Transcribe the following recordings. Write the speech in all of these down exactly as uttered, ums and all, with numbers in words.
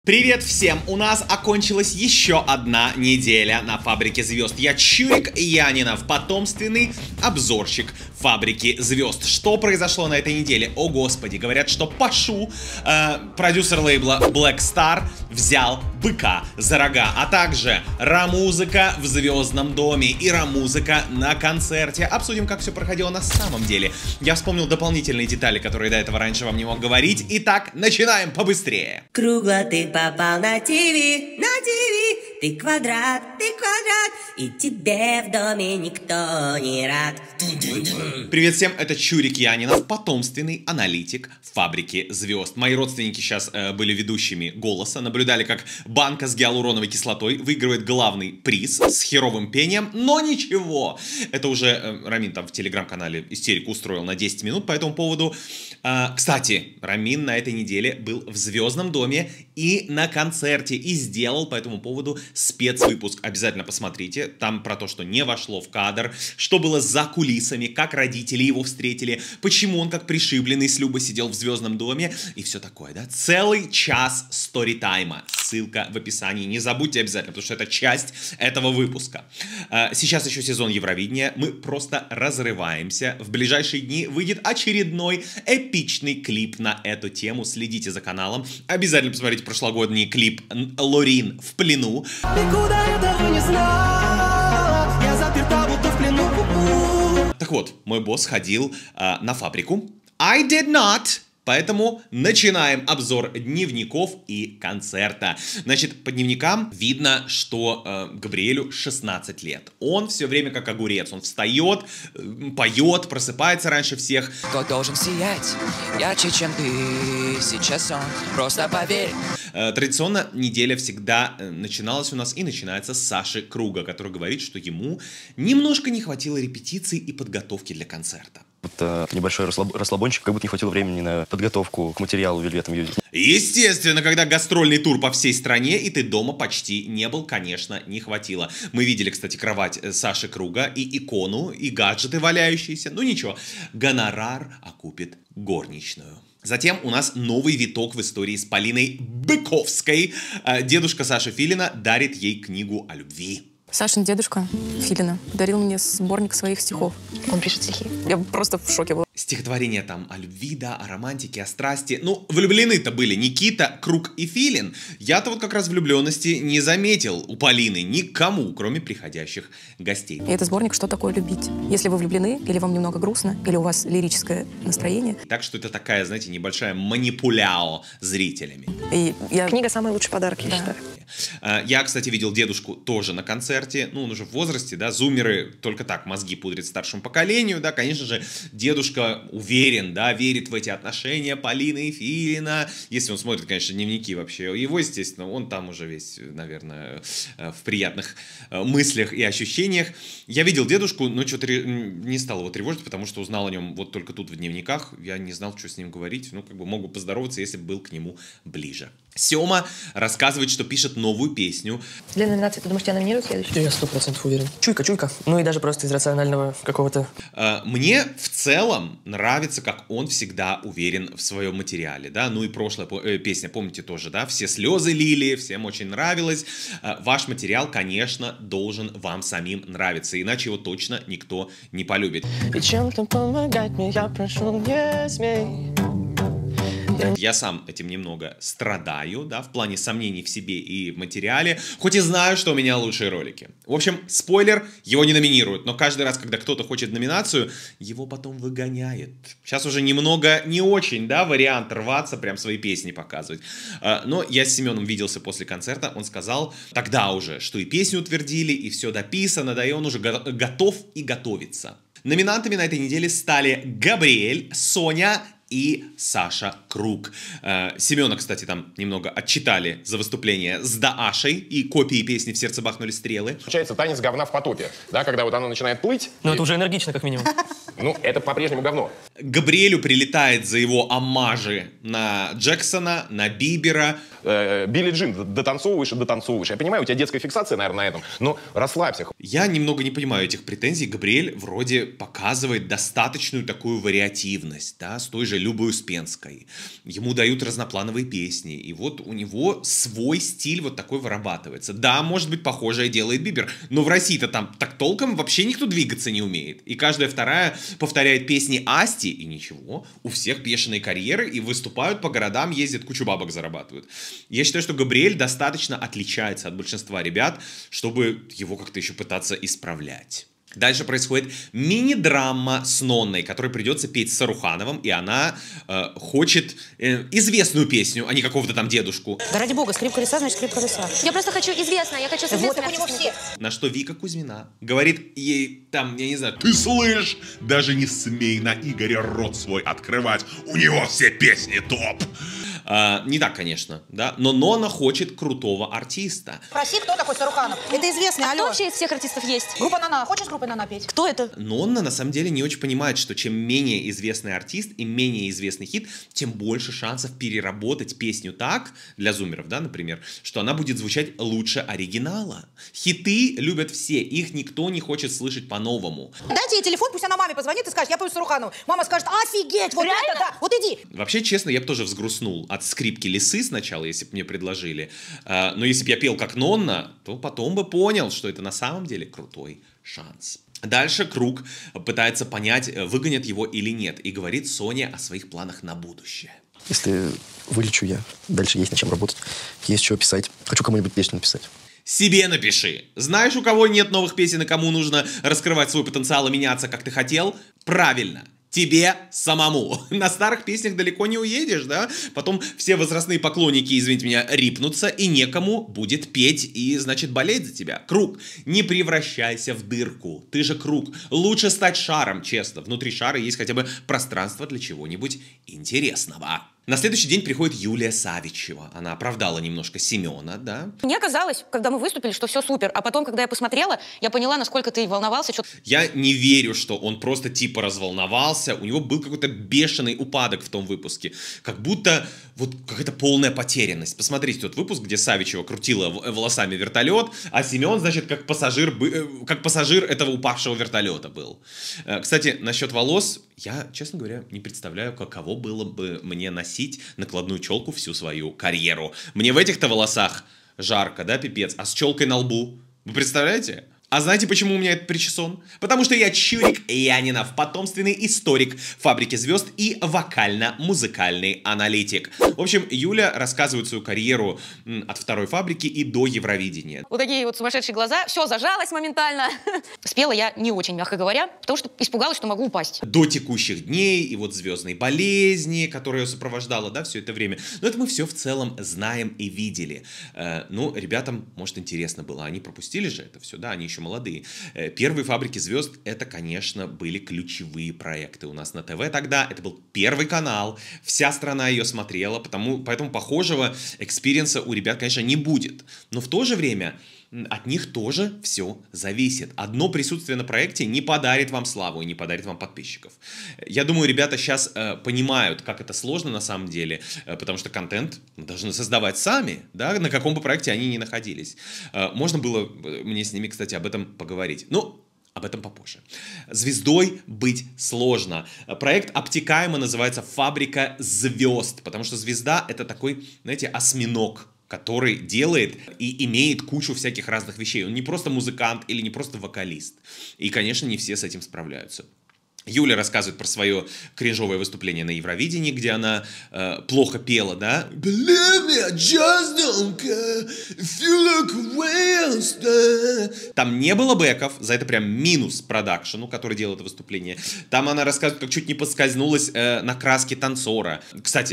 Привет всем! У нас окончилась еще одна неделя на Фабрике Звезд. Я Чурик Янинов, потомственный обзорщик Фабрики Звезд. Что произошло на этой неделе? О господи, говорят, что Пашу, э, продюсер лейбла Black Star, взял быка за рога, а также ра-музыка в Звездном доме и ра-музыка на концерте. Обсудим, как все проходило на самом деле. Я вспомнил дополнительные детали, которые до этого раньше вам не мог говорить. Итак, начинаем побыстрее. Кругло ты попал на ТВ, на ТВ, ты квадрат, ты квадрат, и тебе в доме никто не рад. Привет всем, это Чурик Янинов, потомственный аналитик Фабрики Звезд. Мои родственники сейчас э, были ведущими «Голоса», наблюдали, как банка с гиалуроновой кислотой выигрывает главный приз с херовым пением, но ничего. Это уже э, Рамин там в телеграм-канале истерику устроил на десять минут по этому поводу. Э, кстати, Рамин на этой неделе был в Звездном доме и на концерте, и сделал по этому поводу спецвыпуск. Обязательно посмотрите, там про то, что не вошло в кадр, что было за кулисами, как родители его встретили, почему он как пришибленный с Любой сидел в Звездном доме и все такое, да? Целый час сторитайма. Ссылка в описании. Не забудьте обязательно, потому что это часть этого выпуска. Сейчас еще сезон Евровидения. Мы просто разрываемся. В ближайшие дни выйдет очередной эпичный клип на эту тему. Следите за каналом. Обязательно посмотрите прошлогодний клип Лорин в плену. Никуда этого не знала, я заперта будто в плену. Так вот, мой босс ходил э, на фабрику. I did not. Поэтому начинаем обзор дневников и концерта. Значит, по дневникам видно, что э, Габриэлю шестнадцать лет. Он все время как огурец. Он встает, э, поет, просыпается раньше всех. Кто должен сиять ярче, чем ты сейчас, он просто поверь. Э, традиционно неделя всегда э, начиналась у нас и начинается с Саши Круга, который говорит, что ему немножко не хватило репетиций и подготовки для концерта. Это небольшой расслаб... расслабончик, как будто не хватило времени на подготовку к материалу Velvet Music. Естественно, когда гастрольный тур по всей стране, и ты дома почти не был, конечно, не хватило. Мы видели, кстати, кровать Саши Круга, и икону, и гаджеты валяющиеся. Ну ничего, гонорар окупит горничную. Затем у нас новый виток в истории с Полиной Быковской. Дедушка Саши Филина дарит ей книгу о любви. Сашин дедушка Филина подарил мне сборник своих стихов. Он пишет стихи. Я просто в шоке была. Стихотворения там о любви, да, о романтике, о страсти. Ну, влюблены-то были Никита, Круг и Филин. Я-то вот как раз влюбленности не заметил у Полины никому, кроме приходящих гостей. И это сборник «Что такое любить?». Если вы влюблены, или вам немного грустно, или у вас лирическое настроение. Так что это такая, знаете, небольшая манипуляо зрителями. И я... Книга «Самый лучший подарок», я Да. считаю. Я, кстати, видел дедушку тоже на концерте. Ну, он уже в возрасте, да, зумеры только так мозги пудрят старшему поколению, да, конечно же, дедушка уверен, да, верит в эти отношения Полины и Филина. Если он смотрит, конечно, дневники вообще его, естественно, он там уже весь, наверное, в приятных мыслях и ощущениях. Я видел дедушку, но что-то не стал его тревожить, потому что узнал о нем вот только тут в дневниках. Я не знал, что с ним говорить. Ну, как бы мог бы поздороваться, если бы был к нему ближе. Сёма рассказывает, что пишет новую песню. Для номинации, ты думаешь, тебя номинируют следующий? Я сто процентов уверен. Чуйка, чуйка. Ну и даже просто из рационального какого-то... Мне в целом нравится, как он всегда уверен в своем материале, да, ну и прошлая э, песня, помните тоже, да, все слезы лили, всем очень нравилось. Ваш материал, конечно, должен вам самим нравиться, иначе его точно никто не полюбит. И чем-то помогать мне, я прошу, не смей. Я сам этим немного страдаю, да, в плане сомнений в себе и в материале, хоть и знаю, что у меня лучшие ролики. В общем, спойлер, его не номинируют, но каждый раз, когда кто-то хочет номинацию, его потом выгоняет. Сейчас уже немного не очень, да, вариант рваться, прям свои песни показывать. Но я с Семеном виделся после концерта, он сказал тогда уже, что и песню утвердили, и все дописано, да, и он уже го- готов и готовится. Номинантами на этой неделе стали Габриэль, Соня и Саша Круг. Э, Семена, кстати, там немного отчитали за выступление с Даашей, и копии песни «В сердце бахнули стрелы». Получается танец говна в потоке, да, когда вот оно начинает плыть. Ну и... это уже энергично, как минимум. Ну, это по-прежнему говно. Габриэлю прилетает за его оммажи на Джексона, на Бибера. Э, Билли Джин, дотанцовываешь и дотанцовываешь. Я понимаю, у тебя детская фиксация, наверное, на этом, но расслабься. Я немного не понимаю этих претензий. Габриэль вроде показывает достаточную такую вариативность, да, с той же Любой Успенской. Ему дают разноплановые песни, и вот у него свой стиль вот такой вырабатывается. Да, может быть, похожее делает Бибер, но в России-то там так толком вообще никто двигаться не умеет. И каждая вторая повторяет песни Асти, и ничего, у всех бешеные карьеры, и выступают по городам, ездят, кучу бабок зарабатывают. Я считаю, что Габриэль достаточно отличается от большинства ребят, чтобы его как-то еще пытаться исправлять. Дальше происходит мини-драма с Нонной, которой придется петь с Сарухановым, и она э, хочет э, известную песню, а не какого-то там дедушку. Да ради бога, скрипка лиса, значит скрипка лиса. Я просто хочу известно, я хочу с Вот, так у него все. На что Вика Кузьмина говорит ей там, я не знаю, ты слышь, даже не смей на Игоря рот свой открывать, у него все песни топ. А, не так, конечно, да, но Нонна хочет крутого артиста. Спроси, кто такой Саруханов. Это известный, А алло. кто вообще из всех артистов есть? Группа Нана. Хочешь группой Нана петь? Кто это? Нонна на самом деле не очень понимает, что чем менее известный артист и менее известный хит, тем больше шансов переработать песню так, для зумеров, да, например, что она будет звучать лучше оригинала. Хиты любят все, их никто не хочет слышать по-новому. Дайте ей телефон, пусть она маме позвонит и скажет, я пою Саруханову. Мама скажет, офигеть, вот Реально? это, да, вот иди. Вообще, честно, я бы тоже взгрустнул от скрипки лисы сначала, если бы мне предложили. А, но если бы я пел как Нонна, то потом бы понял, что это на самом деле крутой шанс. Дальше Круг пытается понять, выгонят его или нет, и говорит Соне о своих планах на будущее. Если вылечу я, дальше есть над чем работать, есть что писать. Хочу кому-нибудь песню написать. Себе напиши. Знаешь, у кого нет новых песен и кому нужно раскрывать свой потенциал и меняться, как ты хотел? Правильно. Тебе самому. На старых песнях далеко не уедешь, да? Потом все возрастные поклонники, извините меня, рипнутся, и некому будет петь и, значит, болеть за тебя. Круг. Не превращайся в дырку. Ты же Круг. Лучше стать шаром, честно. Внутри шара есть хотя бы пространство для чего-нибудь интересного. На следующий день приходит Юлия Савичева. Она оправдала немножко Семена, да? Мне казалось, когда мы выступили, что все супер. А потом, когда я посмотрела, я поняла, насколько ты волновался. Что... Я не верю, что он просто типа разволновался. У него был какой-то бешеный упадок в том выпуске. Как будто вот какая-то полная потерянность. Посмотрите тот выпуск, где Савичева крутила волосами вертолет, а Семен, значит, как пассажир, как пассажир этого упавшего вертолета был. Кстати, насчет волос, я, честно говоря, не представляю, каково было бы мне носить накладную челку всю свою карьеру. Мне в этих-то волосах жарко, да, пипец, а с челкой на лбу. Вы представляете? А знаете, почему у меня этот причесон? Потому что я Чурик Янинов, потомственный историк «Фабрики звезд» и вокально-музыкальный аналитик. В общем, Юля рассказывает свою карьеру от второй «Фабрики» и до Евровидения. Вот такие вот сумасшедшие глаза, все зажалось моментально. Спела я не очень, мягко говоря, потому что испугалась, что могу упасть. До текущих дней и вот звездной болезни, которая ее сопровождала, да, все это время. Но это мы все в целом знаем и видели. Э, ну, ребятам, может, интересно было. Они пропустили же это все, да, они еще молодые. Первые «Фабрики звезд» — это, конечно, были ключевые проекты у нас на ТВ тогда. Это был первый канал, вся страна ее смотрела, потому, поэтому похожего экспириенса у ребят, конечно, не будет. Но в то же время от них тоже все зависит. Одно присутствие на проекте не подарит вам славу и не подарит вам подписчиков. Я думаю, ребята сейчас э, понимают, как это сложно на самом деле, э, потому что контент должны создавать сами, да, на каком бы проекте они ни находились. Э, можно было мне с ними, кстати, об этом поговорить. Ну, об этом попозже. Звездой быть сложно. Проект обтекаемо называется «Фабрика звезд», потому что звезда — это такой, знаете, осьминог, который делает и имеет кучу всяких разных вещей. Он не просто музыкант или не просто вокалист. И, конечно, не все с этим справляются. Юля рассказывает про свое кринжовое выступление на Евровидении, где она э, плохо пела, да? Believe me, I just don't care if you look away, I'll stay. Там не было бэков, за это прям минус продакшену, который делал это выступление. Там она рассказывает, как чуть не поскользнулась э, на краске танцора. Кстати,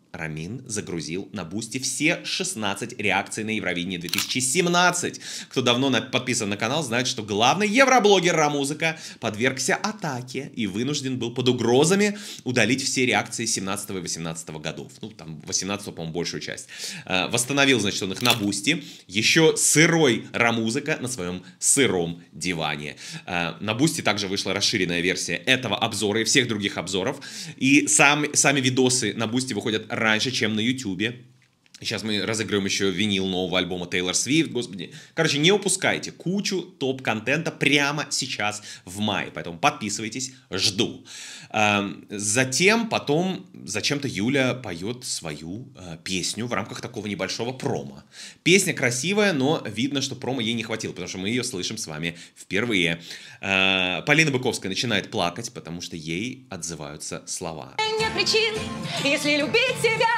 Рамин загрузил на Бусти все шестнадцать реакций на Евровидение две тысячи семнадцать. Кто давно на, подписан на канал, знает, что главный евроблогер Рамузыка подвергся атаке и вынужден был под угрозами удалить все реакции семнадцатого и восемнадцатого годов. Ну, там, восемнадцатого, по-моему, большую часть. Э, восстановил, значит, он их на Бусти. Еще сырой Рамузыка на своем сыром диване. Э, на Бусти также вышла расширенная версия этого обзора и всех других обзоров. И сам, сами видосы на Бусти выходят раньше, чем на Ютубе. Сейчас мы разыгрываем еще винил нового альбома Тейлор Свифт, господи. Короче, не упускайте кучу топ-контента прямо сейчас в мае. Поэтому подписывайтесь, жду. Затем, потом, зачем-то Юля поет свою песню в рамках такого небольшого промо. Песня красивая, но видно, что промо ей не хватило, потому что мы ее слышим с вами впервые. Полина Быковская начинает плакать, потому что ей отзываются слова. Нет причин, если любить тебя.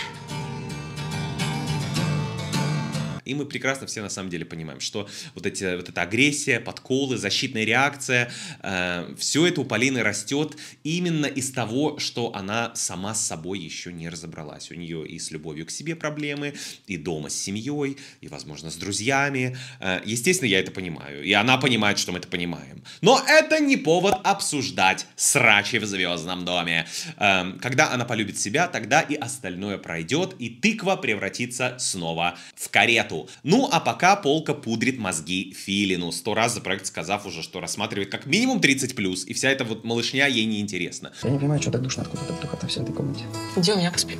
И мы прекрасно все на самом деле понимаем, что вот, эти, вот эта агрессия, подколы, защитная реакция, э, все это у Полины растет именно из того, что она сама с собой еще не разобралась. У нее и с любовью к себе проблемы, и дома с семьей, и, возможно, с друзьями. Э, естественно, я это понимаю, и она понимает, что мы это понимаем. Но это не повод обсуждать срачи в звездном доме. Э, когда она полюбит себя, тогда и остальное пройдет, и тыква превратится снова в карету. Ну, а пока Полка пудрит мозги Филину, сто раз за проект сказав уже, что рассматривает как минимум тридцать плюс, и вся эта вот малышня ей не интересна. Я не понимаю, что так душно, откуда так духота в всей этой комнате. Иди у меня поспи.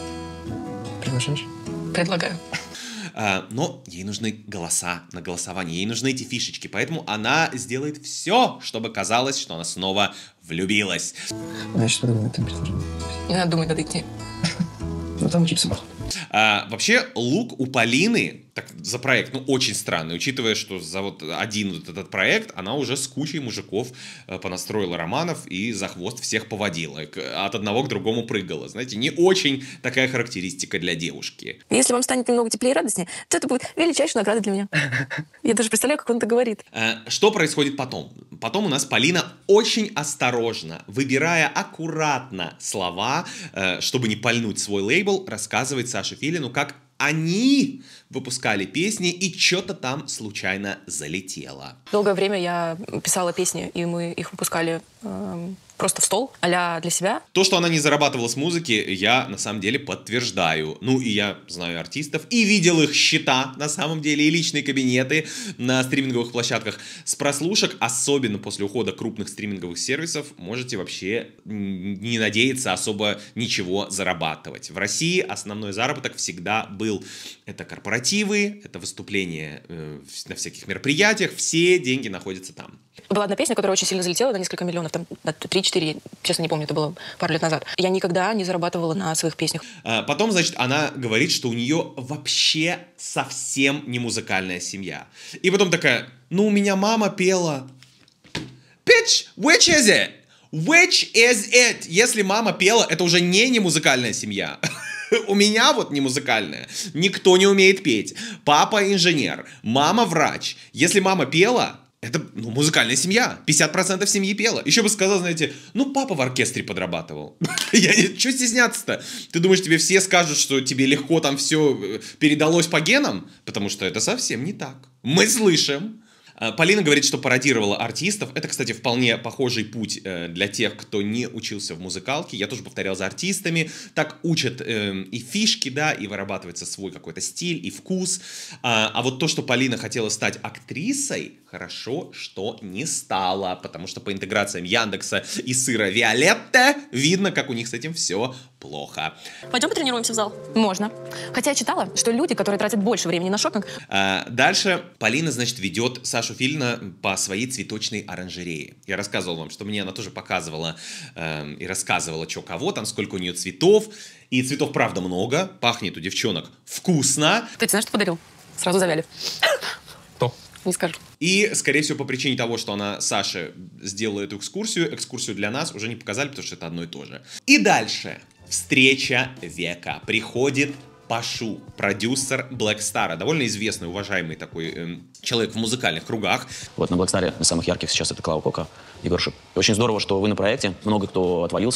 Приглашаешь? Предлагаю. А, но ей нужны голоса на голосование, ей нужны эти фишечки, поэтому она сделает все, чтобы казалось, что она снова влюбилась. Ну, я сейчас подумаю над этим предложением. Не надо думать над этим. Ну, там чипсы можно. А, вообще, лук у Полины так, за проект, ну, очень странный, учитывая, что за вот один вот этот проект она уже с кучей мужиков э, понастроила романов и за хвост всех поводила, от одного к другому прыгала. Знаете, не очень такая характеристика для девушки. Если вам станет немного теплее и радостнее, то это будет величайшая награда для меня. Я даже представляю, как он это говорит. А, что происходит потом? Потом у нас Полина очень осторожно, выбирая аккуратно слова, э, чтобы не пальнуть свой лейбл, рассказывает Саше Филину, как они выпускали песни, и что-то там случайно залетело. Долгое время я писала песни, и мы их выпускали э, просто в стол, а-ля для себя. То, что она не зарабатывала с музыки, я на самом деле подтверждаю. Ну, и я знаю артистов, и видел их счета, на самом деле, и личные кабинеты на стриминговых площадках. С прослушек, особенно после ухода крупных стриминговых сервисов, можете вообще не надеяться особо ничего зарабатывать. В России основной заработок всегда был. Это корпоративы, это выступления э, на всяких мероприятиях, все деньги находятся там. Была одна песня, которая очень сильно залетела на несколько миллионов, там на три-четыре, честно не помню, это было пару лет назад. Я никогда не зарабатывала на своих песнях. А потом, значит, она говорит, что у нее вообще совсем не музыкальная семья. И потом такая, ну у меня мама пела. Bitch, which is it? Which is it? Если мама пела, это уже не не музыкальная семья. У меня вот не музыкальная. Никто не умеет петь. Папа инженер, мама врач. Если мама пела, это ну, музыкальная семья. пятьдесят процентов семьи пела. Еще бы сказал, знаете, ну папа в оркестре подрабатывал. Чего стесняться-то? Ты думаешь, тебе все скажут, что тебе легко там все передалось по генам? Потому что это совсем не так. Мы слышим. Полина говорит, что пародировала артистов. Это, кстати, вполне похожий путь э, для тех, кто не учился в музыкалке. Я тоже повторял за артистами. Так учат э, и фишки, да, и вырабатывается свой какой-то стиль и вкус. А, а вот то, что Полина хотела стать актрисой, хорошо, что не стала. Потому что по интеграциям Яндекса и сыра Виолетта видно, как у них с этим все плохо. Пойдем потренируемся в зал? Можно. Хотя я читала, что люди, которые тратят больше времени на шопинг... А, дальше Полина, значит, ведет Сашу Филина по своей цветочной оранжерее. Я рассказывал вам, что мне она тоже показывала э, и рассказывала, что кого там, сколько у нее цветов. И цветов, правда, много. Пахнет у девчонок вкусно. Кстати, знаешь, что подарил? Сразу завяли. Кто? Не скажу. И, скорее всего, по причине того, что она Саше сделала эту экскурсию, экскурсию для нас уже не показали, потому что это одно и то же. И дальше. Встреча века. Приходит Пашу, продюсер Black Star, довольно известный, уважаемый такой э, человек в музыкальных кругах. Вот на Black Star из самых ярких сейчас это Клава Кока, Егор Шип. Очень здорово, что вы на проекте, много кто отвалился,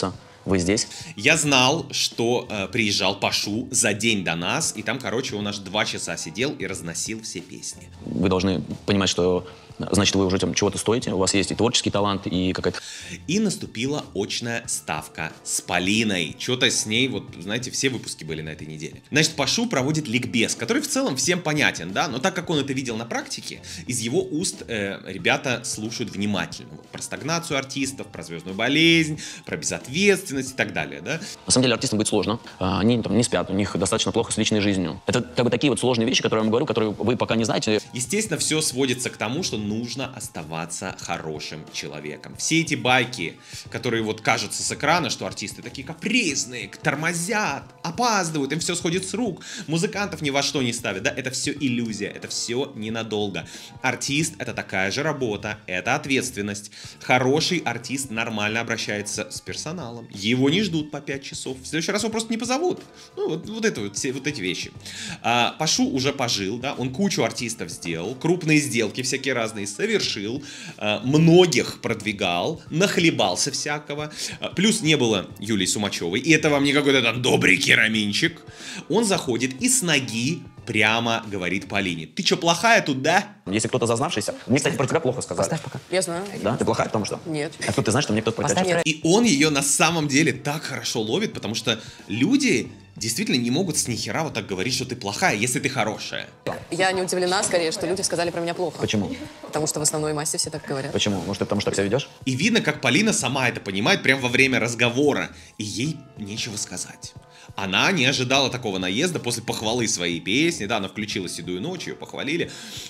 вы здесь. Я знал, что э, приезжал Пашу за день до нас, и там, короче, он аж два часа сидел и разносил все песни. Вы должны понимать, что, значит, вы уже там чего-то стоите, у вас есть и творческий талант, и какая-то... И наступила очная ставка с Полиной. Что-то с ней, вот, знаете, все выпуски были на этой неделе. Значит, Пашу проводит ликбез, который в целом всем понятен, да, но так как он это видел на практике, из его уст э, ребята слушают внимательно. Вот, про стагнацию артистов, про звездную болезнь, про безответственность и так далее, да. На самом деле артистам быть сложно, они там не спят, у них достаточно плохо с личной жизнью. Это как бы такие вот сложные вещи, которые я вам говорю, которые вы пока не знаете. Естественно, все сводится к тому, что нужно оставаться хорошим человеком. Все эти байки, которые вот кажутся с экрана, что артисты такие капризные, тормозят, опаздывают, им все сходит с рук, музыкантов ни во что не ставят, да, это все иллюзия, это все ненадолго. Артист — это такая же работа, это ответственность. Хороший артист нормально обращается с персоналом, его не ждут по пять часов, в следующий раз его просто не позовут. Ну, вот, вот, это, вот, все, вот эти вещи. А, Пашу уже пожил, да, он кучу артистов сделал, крупные сделки всякие разные совершил, а, многих продвигал, нахлебался всякого, а, плюс не было Юлии Сумачевой, и это вам не какой-то там добрый кераминчик. Он заходит и с ноги прямо говорит Полине: ты что, плохая тут, да? Если кто-то зазнавшийся, мне, кстати, про тебя плохо сказали. Поставь пока. Я знаю. Да? Ты плохая, потому что? Нет. А тут ты знаешь, что мне кто-то про тебя чувствует? И он ее на самом деле так хорошо ловит, потому что люди действительно не могут с нихера вот так говорить, что ты плохая, если ты хорошая. Я не удивлена, скорее, что люди сказали про меня плохо. Почему? Потому что в основной массе все так говорят. Почему? Может, ты потому что так себя ведешь? И видно, как Полина сама это понимает прямо во время разговора, и ей нечего сказать. Она не ожидала такого наезда после похвалы своей песни, да, она включила «Седую ночь», ее похвалили.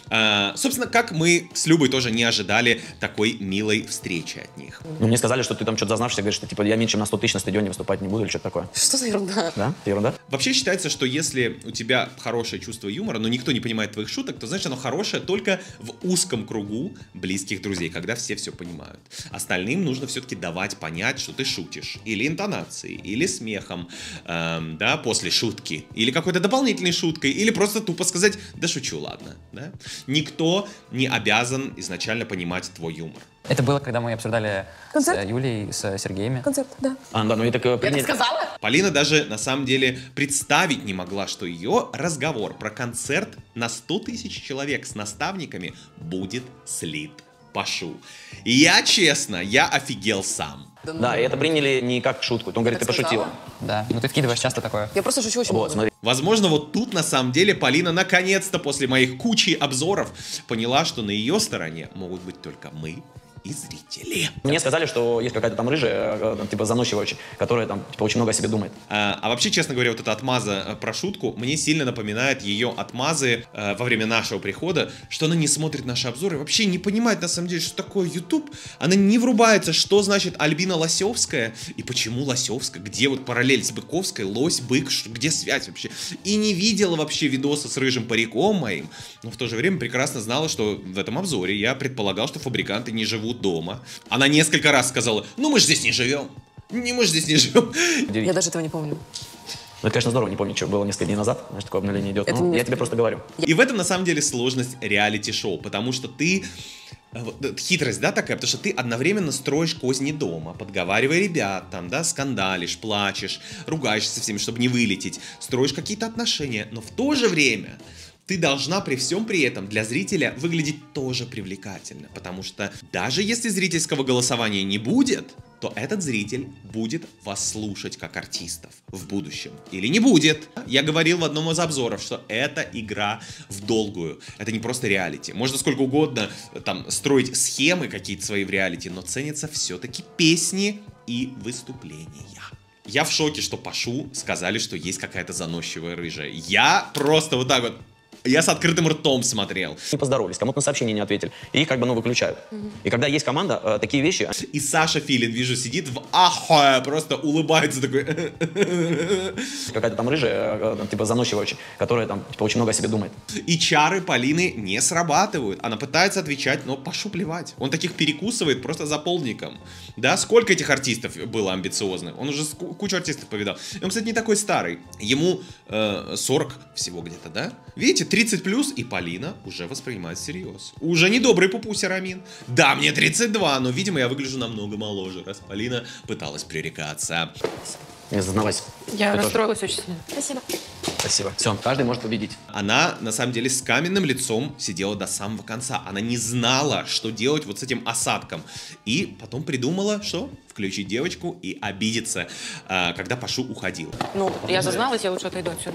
А, собственно, как мы с Любой тоже не ожидали такой милой встречи от них. Ну, мне сказали, что ты там что-то зазнавшийся, говоришь, что типа я меньше чем на сто тысяч на стадионе выступать не буду или что-то такое. Что за ерунда? Да? Это ерунда? Вообще считается, что если у тебя хорошее чувство юмора, но никто не понимает твоих шуток, то значит оно хорошее только в узком кругу близких друзей, когда все все понимают. Остальным нужно все-таки давать понять, что ты шутишь. Или интонацией, или смехом, эм, да, после шутки. Или какой-то дополнительной шуткой. Или просто тупо сказать: да шучу, ладно. Да? Никто не обязан изначально понимать твой юмор. Это было, когда мы обсуждали Концерт? с Юлей, с Сергеем. Концерт, да. А, да, ну и так... Я так сказала? Полина даже на самом деле представить не могла, что ее разговор про концерт на сто тысяч человек с наставниками будет слит Пашу. И я, честно, я офигел сам. Да, и это приняли не как шутку. Он говорит, ты Так пошутила. Да, ну ты вкидываешь часто такое. Я просто шучу очень Вот, много. смотри. Возможно, вот тут на самом деле Полина наконец-то после моих кучи обзоров поняла, что на ее стороне могут быть только мы и зрители. Мне сказали, что есть какая-то там рыжая, э, типа заносчивая очень, которая там типа очень много о себе думает. А, а вообще, честно говоря, вот эта отмаза э, про шутку мне сильно напоминает ее отмазы э, во время нашего прихода, что она не смотрит наши обзоры, вообще не понимает на самом деле, что такое YouTube. Она не врубается, что значит Альбина Лосевская и почему Лосевская, где вот параллель с Быковской, лось, бык, ш- где связь вообще. И не видела вообще видоса с рыжим париком моим, но в то же время прекрасно знала, что в этом обзоре я предполагал, что фабриканты не живут дома. Она несколько раз сказала: ну мы же здесь не живем. Не, мы же здесь не живем. Я даже этого не помню. Ну, это, конечно, здорово, не помню, что было несколько дней назад, значит, такое обновление идет. Это Ну, не- я тебе просто говорю. И в этом на самом деле сложность реалити-шоу, потому что ты... э, вот, э, хитрость, да, такая, потому что ты одновременно строишь козни дома, подговаривая ребят, там, да, скандалишь, плачешь, ругаешься со всеми, чтобы не вылететь, строишь какие-то отношения, но в то же время ты должна при всем при этом для зрителя выглядеть тоже привлекательно, потому что даже если зрительского голосования не будет, то этот зритель будет вас слушать как артистов в будущем. Или не будет. Я говорил в одном из обзоров, что это игра в долгую. Это не просто реалити. Можно сколько угодно там строить схемы какие-то свои в реалити, но ценятся все-таки песни и выступления. Я в шоке, что Пашу сказали, что есть какая-то заносчивая рыжая. Я просто вот так вот... Я с открытым ртом смотрел. Не поздоровались, кому-то на сообщение не ответили. И их как бы, ну, выключают. И когда есть команда, э, такие вещи... И Саша Филин, вижу, сидит в ахуе, просто улыбается такой. Какая-то там рыжая, э, типа заносчивая очень, которая там типа очень много о себе думает. И чары Полины не срабатывают. Она пытается отвечать, но Пашу плевать. Он таких перекусывает просто за полником. Да, сколько этих артистов было амбициозных? Он уже ску- кучу артистов повидал. И он, кстати, не такой старый. Ему э, сорок всего где-то, да? Видите, тридцать плюс, и Полина уже воспринимает всерьез. Уже не добрый пупуся Рамин. Да, мне тридцать два, но, видимо, я выгляжу намного моложе, раз Полина пыталась пререкаться. Не зазнавайся. Я Ты расстроилась тоже. очень сильно. Спасибо. Спасибо. Все, каждый может победить. Она, на самом деле, с каменным лицом сидела до самого конца. Она не знала, что делать вот с этим осадком. И потом придумала, что включить девочку и обидеться, а, когда Пашу уходил. Ну, я зазналась, я лучше отойду отсюда.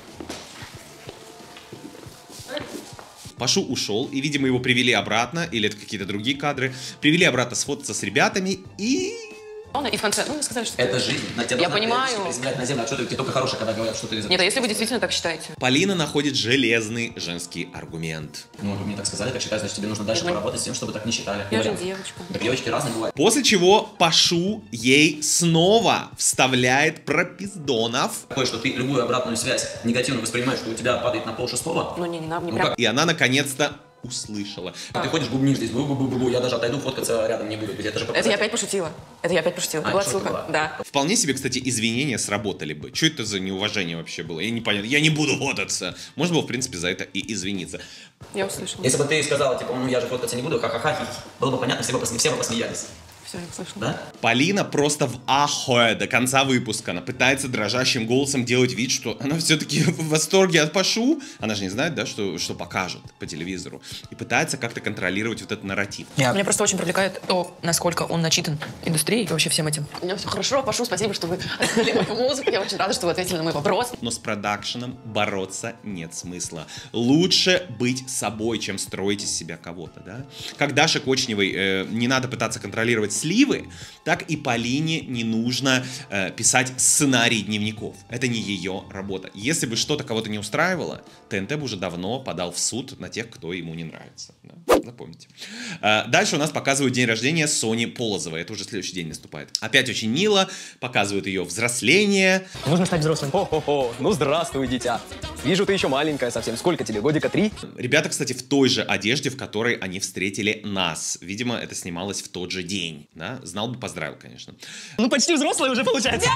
Пашу ушел, и, видимо, его привели обратно, или это какие-то другие кадры. Привели обратно сфотаться с ребятами, и... И в конце, ну, вы сказали, что... Это жизнь. На тебя Я понимаю. Приземлять на землю, а что ты только хорошее, когда говорят, что ты... Нет, а если вы действительно так считаете? Полина находит железный женский аргумент. Ну, мне так сказали, так считаю, значит, тебе нужно дальше Я поработать с тем, чтобы так не считали. Я же Говорят. девочка. Так девочки разные бывают. После чего Пашу ей снова вставляет пропиздонов. Такое, что ты любую обратную связь негативно воспринимаешь, что у тебя падает на пол шестого. Ну, не, не надо, не Ну, прям... как? И она наконец-то услышала. А ты ходишь, бубнишь здесь, бу-бу-бу-бу, я даже отойду, фоткаться рядом не буду. Это же Это я опять пошутила. Это я опять пошутила. Это А, была шутка ссылка. была. Да. Вполне себе, кстати, извинения сработали бы. Что это за неуважение вообще было? Я не понял. Я не буду фотаться. Можно было, в принципе, за это и извиниться. Я услышала. Если бы ты сказала, типа, ну я же фоткаться не буду, ха-ха-ха, хи-хи, было бы понятно, все бы, посме... все бы посмеялись. Все, я услышала. Да? Полина просто в ахуе до конца выпуска. Она пытается дрожащим голосом делать вид, что она все-таки в восторге от Пашу. Она же не знает, да, что, что покажут по телевизору. И пытается как-то контролировать вот этот нарратив. Меня просто очень привлекает то, насколько он начитан индустрией и вообще всем этим. У меня все хорошо, Пашу, спасибо, что вы отдали мою музыку. Я очень рада, что вы ответили на мой вопрос. Но с продакшеном бороться нет смысла. Лучше быть собой, чем строить из себя кого-то, да? Как Даше Кочневой э, не надо пытаться контролировать сливы, так и Полине не нужно э, писать сценарий дневников. Это не ее работа. Если бы что-то кого-то не устраивало, ТНТ бы уже давно подал в суд на тех, кто ему не нравится. Да? Запомните. Э, дальше у нас показывают день рождения Сони Полозовой. Это уже следующий день наступает. Опять очень мило. Показывают ее взросление. Нужно стать взрослым. Хо-хо-хо. Ну, здравствуй, дитя. Вижу, ты еще маленькая совсем. Сколько тебе? Годика три? Ребята, кстати, в той же одежде, в которой они встретили нас. Видимо, это снималось в тот же день. Да? Знал бы, поздравил, конечно. Ну, почти взрослая уже получается.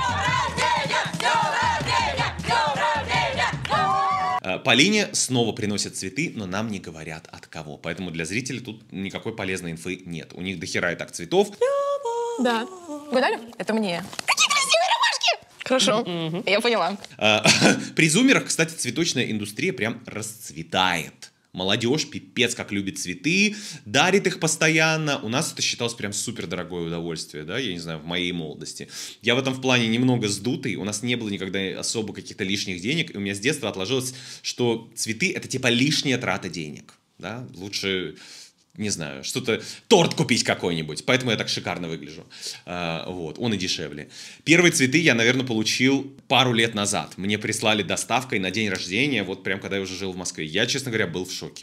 Полине снова приносят цветы, но нам не говорят от кого. Поэтому для зрителей тут никакой полезной инфы нет. У них дохера и так цветов. Да. Угадали? Это мне. Какие красивые ромашки! Хорошо, я поняла. При зумерах, кстати, цветочная индустрия прям расцветает. Молодежь пипец как любит цветы, дарит их постоянно. У нас это считалось прям супер дорогое удовольствие, да, я не знаю, в моей молодости. Я в этом в плане немного сдутый, у нас не было никогда особо каких-то лишних денег, и у меня с детства отложилось, что цветы это типа лишняя трата денег, да, лучше... Не знаю, что-то, торт купить какой-нибудь, поэтому я так шикарно выгляжу. А, вот, он и дешевле. Первые цветы я, наверное, получил пару лет назад. Мне прислали доставкой на день рождения, вот прям когда я уже жил в Москве. Я, честно говоря, был в шоке.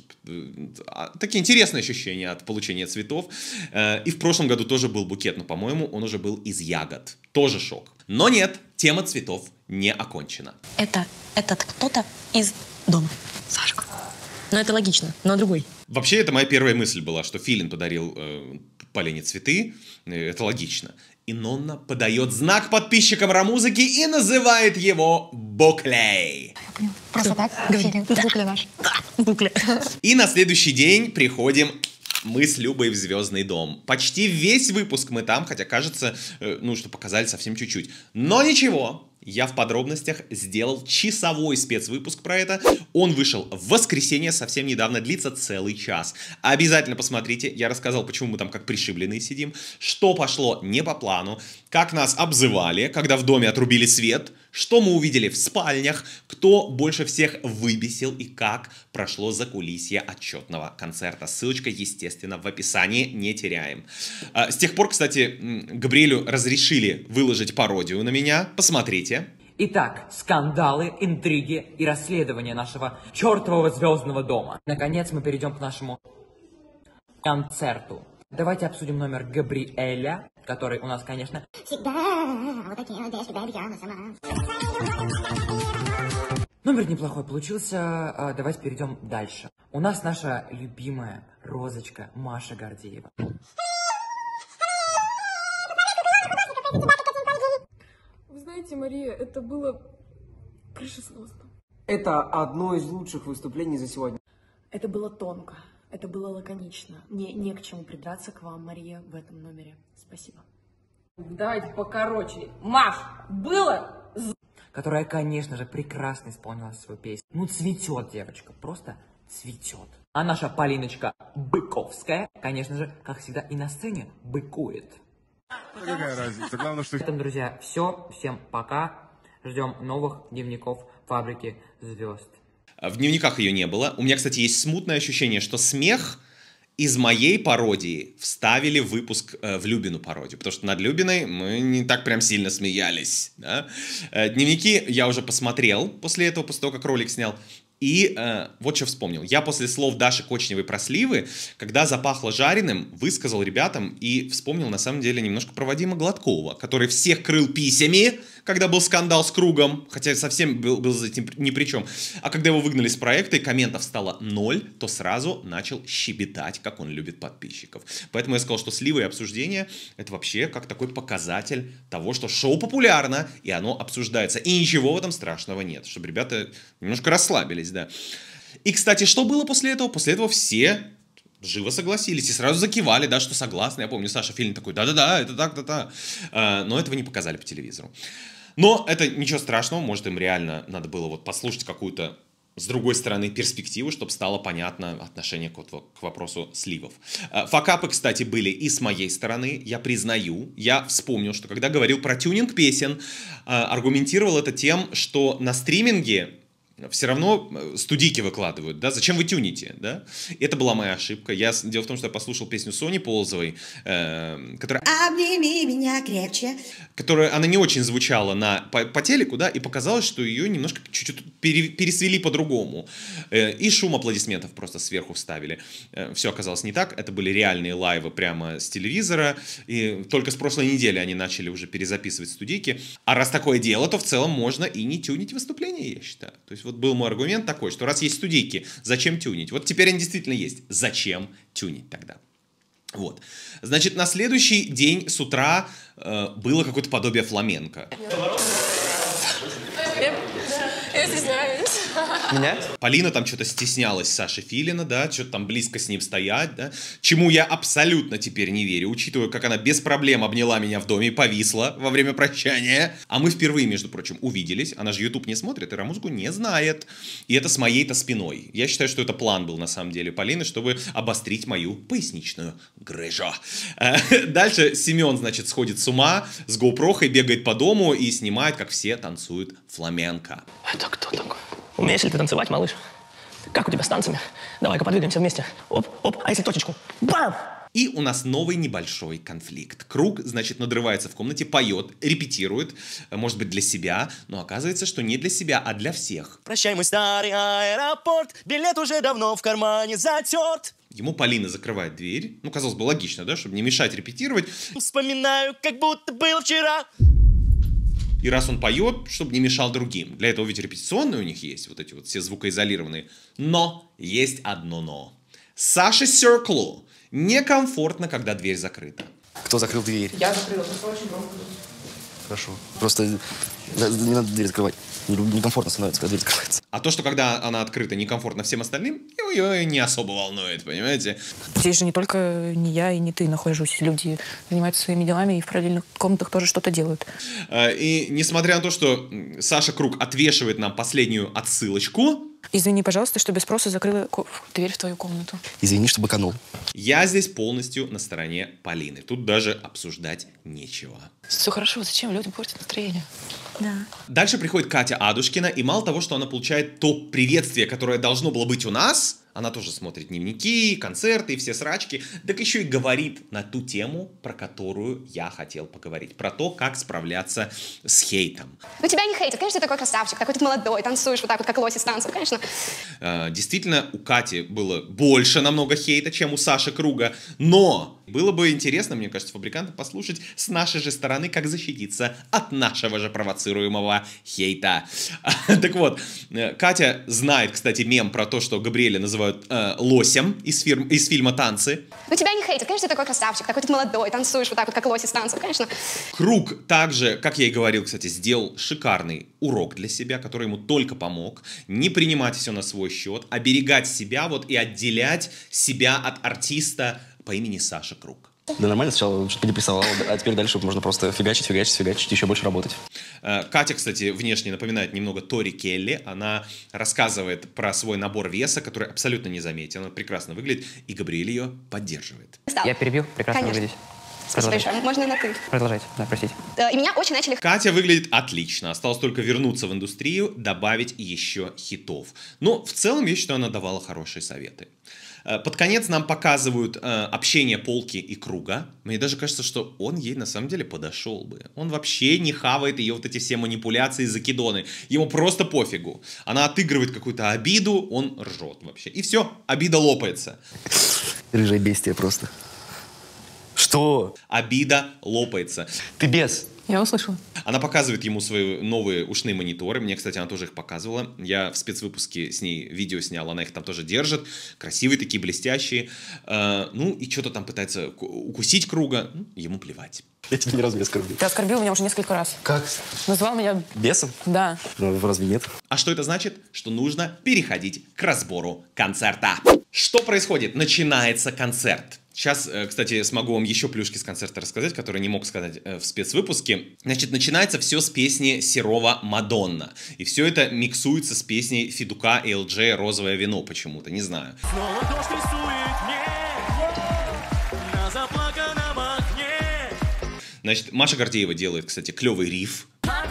Такие интересные ощущения от получения цветов. И в прошлом году тоже был букет, но, по-моему, он уже был из ягод. Тоже шок. Но нет, тема цветов не окончена. Это этот кто-то из дома. Сашка. Но это логично, но другой. Вообще, это моя первая мысль была, что Филин подарил э, Полине цветы. Это логично. И Нонна подает знак подписчикам Рамузыки и называет его Буклей. Просто так? Говори. Букля наш. Да, Букля. И на следующий день приходим мы с Любой в Звездный дом. Почти весь выпуск мы там, хотя кажется, э, ну, что показали совсем чуть-чуть. Но ничего. Я в подробностях сделал часовой спецвыпуск про это. Он вышел в воскресенье, совсем недавно, длится целый час. Обязательно посмотрите. Я рассказал, почему мы там как пришибленные сидим, что пошло не по плану, как нас обзывали, когда в доме отрубили свет, что мы увидели в спальнях, кто больше всех выбесил и как прошло закулисье отчетного концерта. Ссылочка, естественно, в описании, не теряем. С тех пор, кстати, Габриэлю разрешили выложить пародию на меня. Посмотрите. Итак, скандалы, интриги и расследования нашего чертового Звездного дома. Наконец мы перейдем к нашему концерту. Давайте обсудим номер Габриэля, который у нас, конечно... Всегда вот такие вот вещи, да, я сама. Номер неплохой получился. Давайте перейдем дальше. У нас наша любимая розочка Маша Гордеева. Вы знаете, Мария, это было крышесносно. Это одно из лучших выступлений за сегодня. Это было тонко, это было лаконично. Не, не к чему придраться к вам, Мария, в этом номере. Спасибо. Давайте покороче. Маш, было? Которая, конечно же, прекрасно исполнила свою песню. Ну, цветет девочка, просто цветет. А наша Полиночка Быковская, конечно же, как всегда и на сцене быкует. Какая разница? Главное, что... Поэтому, друзья, все. Всем пока. Ждем новых дневников фабрики звезд. В дневниках ее не было. У меня, кстати, есть смутное ощущение, что смех из моей пародии вставили в выпуск э, в Любину пародию. Потому что над Любиной мы не так прям сильно смеялись. Да? Э, дневники я уже посмотрел после этого, после того, как ролик снял. И э, вот что вспомнил. Я после слов Даши Кочневой про сливы, когда запахло жареным, высказал ребятам и вспомнил на самом деле немножко про Вадима Гладкова, который всех крыл писями, когда был скандал с Кругом, хотя совсем был, был за этим ни при чем. А когда его выгнали с проекта и комментов стало ноль, то сразу начал щебетать, как он любит подписчиков. Поэтому я сказал, что сливы и обсуждения — это вообще как такой показатель того, что шоу популярно, и оно обсуждается. И ничего в этом страшного нет, чтобы ребята немножко расслабились, да. И, кстати, что было после этого? После этого все живо согласились и сразу закивали, да, что согласны. Я помню, Саша Филин такой: да-да-да, это так-то-так. А, но этого не показали по телевизору. Но это ничего страшного, может, им реально надо было вот послушать какую-то, с другой стороны, перспективу, чтобы стало понятно отношение к, вот, к вопросу сливов. Факапы, кстати, были и с моей стороны, я признаю. Я вспомнил, что когда говорил про тюнинг песен, аргументировал это тем, что на стриминге все равно студийки выкладывают, да, зачем вы тюните, да? Это была моя ошибка. Я, дело в том, что я послушал песню Сони Полозовой, э, которая... Обними меня крепче. Которая, она не очень звучала на, по, по телеку, да, и показалось, что ее немножко чуть-чуть пере, пересвели по-другому. Э, и шум аплодисментов просто сверху вставили. Э, все оказалось не так, это были реальные лайвы прямо с телевизора, и только с прошлой недели они начали уже перезаписывать студийки. А раз такое дело, то в целом можно и не тюнить выступление, я считаю. То есть вот был мой аргумент такой, что раз есть студийки, зачем тюнить? Вот теперь они действительно есть. Зачем тюнить тогда? Вот. Значит, на следующий день с утра э, было какое-то подобие фламенко. Я стесняюсь. Меня? Полина там что-то стеснялась Саши Филина, да, что-то там близко с ним стоять, да, чему я абсолютно теперь не верю, учитывая, как она без проблем обняла меня в доме и повисла во время прощания. А мы впервые, между прочим, увиделись, она же YouTube не смотрит и Рамузыку не знает. И это с моей-то спиной. Я считаю, что это план был на самом деле Полины, чтобы обострить мою поясничную грыжу. Дальше Семен, значит, сходит с ума, с GoPro бегает по дому и снимает, как все танцуют фламенко. Это кто такой? Умеешь ли ты танцевать, малыш? Как у тебя с танцами? Давай-ка подвигаемся вместе. Оп, оп, а если точечку? Бам! И у нас новый небольшой конфликт. Круг, значит, надрывается в комнате, поет, репетирует, может быть, для себя, но оказывается, что не для себя, а для всех. Прощай, мой старый аэропорт, билет уже давно в кармане затерт. Ему Полина закрывает дверь. Ну, казалось бы, логично, да, чтобы не мешать репетировать. Вспоминаю, как будто было вчера. И раз он поет, чтобы не мешал другим. Для этого ведь репетиционные у них есть, вот эти вот все звукоизолированные. Но есть одно но. Саше Серклу некомфортно, когда дверь закрыта. Кто закрыл дверь? Я закрыла, просто очень громко. Хорошо. Просто не надо дверь закрывать. Некомфортно становится, когда дверь закрывается. А то, что когда она открыта, некомфортно всем остальным, ее не особо волнует, понимаете? Здесь же не только не я и не ты нахожусь. Люди занимаются своими делами и в параллельных комнатах тоже что-то делают. И несмотря на то, что Саша Круг отвешивает нам последнюю отсылочку... Извини, пожалуйста, что без спроса закрыла дверь в твою комнату. Извини, что быканул. Я здесь полностью на стороне Полины. Тут даже обсуждать нечего. Все хорошо, зачем людям портить настроение? Да. Дальше приходит Катя Адушкина, и мало того, что она получает то приветствие, которое должно было быть у нас, она тоже смотрит дневники, концерты и все срачки, так еще и говорит на ту тему, про которую я хотел поговорить. Про то, как справляться с хейтом. Ну тебя не хейтят, конечно, ты такой красавчик, такой тут молодой, танцуешь вот так вот, как лоси с танцев, конечно. Действительно, у Кати было больше намного хейта, чем у Саши Круга, но... Было бы интересно, мне кажется, фабрикантам послушать с нашей же стороны, как защититься от нашего же провоцируемого хейта. Так вот, Катя знает, кстати, мем про то, что Габриэля называют э, лосем из, фирм, из фильма «Танцы». Ну тебя не хейтят, конечно, ты такой красавчик, такой ты молодой, танцуешь вот так вот, как лось из танцев, конечно. Круг также, как я и говорил, кстати, сделал шикарный урок для себя, который ему только помог. Не принимать все на свой счет, оберегать себя вот и отделять себя от артиста по имени Саша Круг. Да нормально, сначала что-то депрессовал, а теперь дальше можно просто фигачить, фигачить, фигачить, еще больше работать. Катя, кстати, внешне напоминает немного Тори Келли. Она рассказывает про свой набор веса, который абсолютно не заметен. Она прекрасно выглядит, и Габриэль ее поддерживает. Я перебью, прекрасно Конечно. выглядите. Спасибо большое. Можно и на ты. Продолжайте, да, простите. И меня очень начали... Катя выглядит отлично. Осталось только вернуться в индустрию, добавить еще хитов. Но в целом, я считаю, она давала хорошие советы. Под конец нам показывают э, общение Полки и Круга. Мне даже кажется, что он ей на самом деле подошел бы. Он вообще не хавает ее вот эти все манипуляции, закидоны. Ему просто пофигу. Она отыгрывает какую-то обиду, он ржет вообще. И все, обида лопается. Рыжая бестия просто. Что? Обида лопается. Ты бес. Я услышала. Она показывает ему свои новые ушные мониторы. Мне, кстати, она тоже их показывала. Я в спецвыпуске с ней видео снял. Она их там тоже держит. Красивые такие, блестящие. Э, ну, и что-то там пытается укусить Круга. Ну, ему плевать. Я тебя ни разу не оскорбил. Ты оскорбил меня уже несколько раз. Как? Назвал меня... Бесом? Да. Ну, разве нет? А что это значит? Что нужно переходить к разбору концерта. Что происходит? Начинается концерт. Сейчас, кстати, смогу вам еще плюшки с концерта рассказать, которые не мог сказать в спецвыпуске. Значит, начинается все с песни Серова «Мадонна». И все это миксуется с песней Федука и эл джей «Розовое вино» почему-то, не знаю. Значит, Маша Гордеева делает, кстати, клевый риф.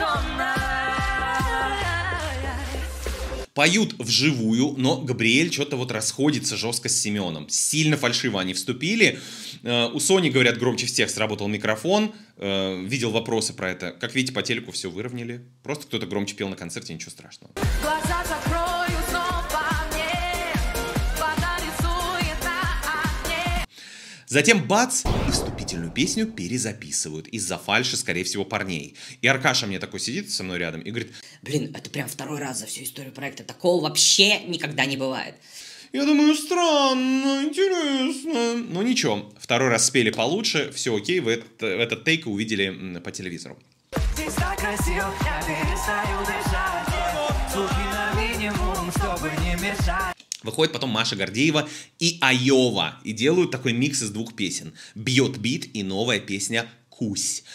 Поют вживую, но Габриэль что-то вот расходится жестко с Семеном. Сильно фальшиво они вступили. Э, у Сони, говорят, громче всех сработал микрофон. Э, видел вопросы про это. Как видите, по телеку все выровняли. Просто кто-то громче пел на концерте, ничего страшного. Глаза закрою снова мне, вода рисует на окне. Затем бац, и вступительную песню перезаписывают. Из-за фальши, скорее всего, парней. И Аркаша мне такой сидит со мной рядом и говорит: блин, это прям второй раз за всю историю проекта. Такого вообще никогда не бывает. Я думаю, странно, интересно. Но ничего, второй раз спели получше, все окей, вы этот, этот тейк увидели по телевизору. Здесь так красиво, я перестаю дышать. Звуки на минимум, чтобы не мешать. Выходит потом Маша Гордеева и Айова и делают такой микс из двух песен. Бьет бит и новая песня «Кусь».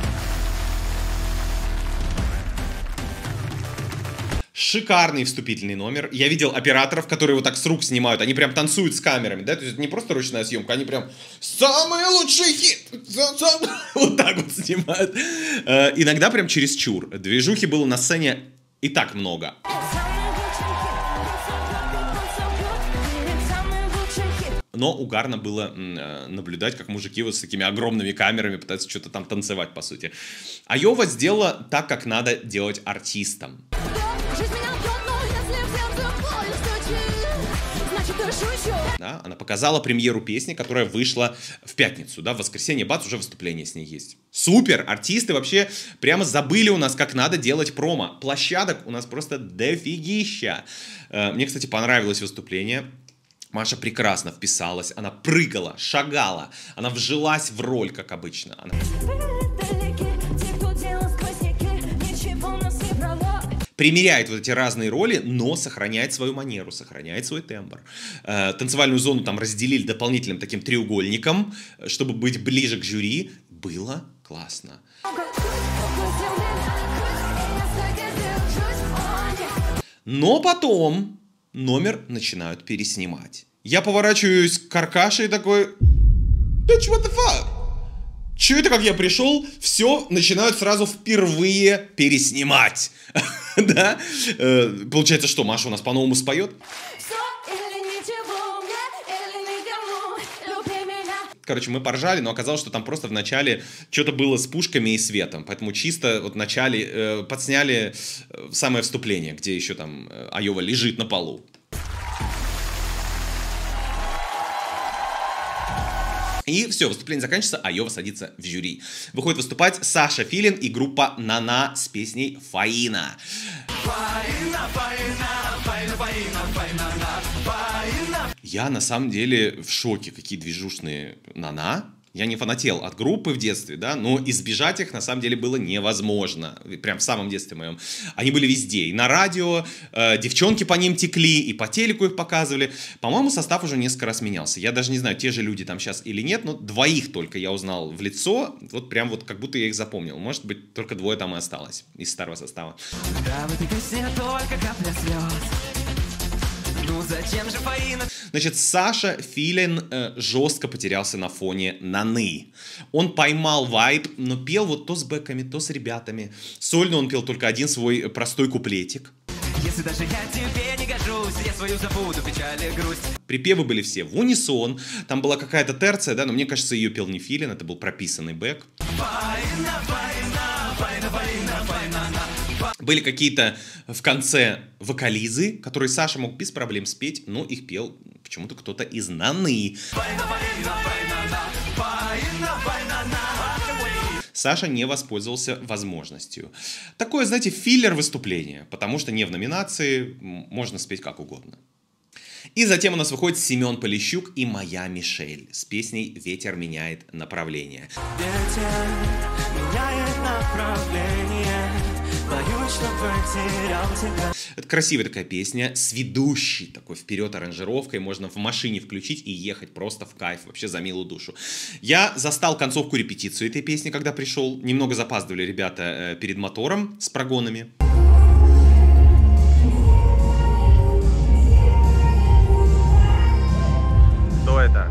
Шикарный вступительный номер. Я видел операторов, которые вот так с рук снимают. Они прям танцуют с камерами, да? То есть это не просто ручная съемка, они прям «Самый лучший хит!» Вот так вот снимают. Иногда прям чересчур. Движухи было на сцене и так много. Но угарно было э, наблюдать, как мужики вот с такими огромными камерами пытаются что-то там танцевать, по сути. Айова сделала так, как надо делать артистам. Да, она показала премьеру песни, которая вышла в пятницу, да, в воскресенье, бац, уже выступление с ней есть. Супер! Артисты вообще прямо забыли у нас, как надо делать промо. Площадок у нас просто дофигища. Э, мне, кстати, понравилось выступление. Маша прекрасно вписалась, она прыгала, шагала, она вжилась в роль, как обычно. Она... примеряет вот эти разные роли, но сохраняет свою манеру, сохраняет свой тембр. Э, танцевальную зону там разделили дополнительным таким треугольником, чтобы быть ближе к жюри. Было классно. Но потом номер начинают переснимать. Я поворачиваюсь к Аркаше и такой: bitch, what the fuck? Чё это, как я пришел, все начинают сразу впервые переснимать. Да? Получается, что Маша у нас по-новому споет? Короче, мы поржали, но оказалось, что там просто в начале что-то было с пушками и светом. Поэтому чисто вот в начале э, подсняли самое вступление, где еще там Айова лежит на полу. И все, выступление заканчивается, а Айова садится в жюри. Выходит выступать Саша Филин и группа «Нана» с песней «Фаина». Я на самом деле в шоке, какие движушные «Нана». Я не фанател от группы в детстве, да, но избежать их на самом деле было невозможно. Прям в самом детстве моем. Они были везде. И на радио, э, девчонки по ним текли, и по телеку их показывали. По-моему, состав уже несколько раз менялся. Я даже не знаю, те же люди там сейчас или нет, но двоих только я узнал в лицо. Вот прям вот как будто я их запомнил. Может быть, только двое там и осталось из старого состава. Да, в этой песне только капля слез. Ну зачем же Фаина? Значит, Саша Филин э, жестко потерялся на фоне Наны. Он поймал вайб, но пел вот то с бэками, то с ребятами. Сольно он пел только один свой простой куплетик. Если даже я тебе не гожусь, я свою забуду, печаль и грусть. Припевы были все в унисон. Там была какая-то терция, да, но мне кажется, ее пел не Филин, это был прописанный бэк. Фаина, Фаина, Фаина, Фаина, Фаина. Были какие-то в конце вокализы, которые Саша мог без проблем спеть, но их пел почему-то кто-то из Наны. Саша не воспользовался возможностью. Такое, знаете, филлер выступления, потому что не в номинации, можно спеть как угодно. И затем у нас выходит Семен Полищук и «Моя Мишель» с песней «Ветер меняет направление». Ветер меняет направление. Боюсь, что потерял тебя. Это красивая такая песня, с ведущей такой вперед аранжировкой. Можно в машине включить и ехать просто в кайф, вообще за милую душу. Я застал концовку репетицию этой песни, когда пришел. Немного запаздывали ребята э, перед мотором с прогонами. Кто это?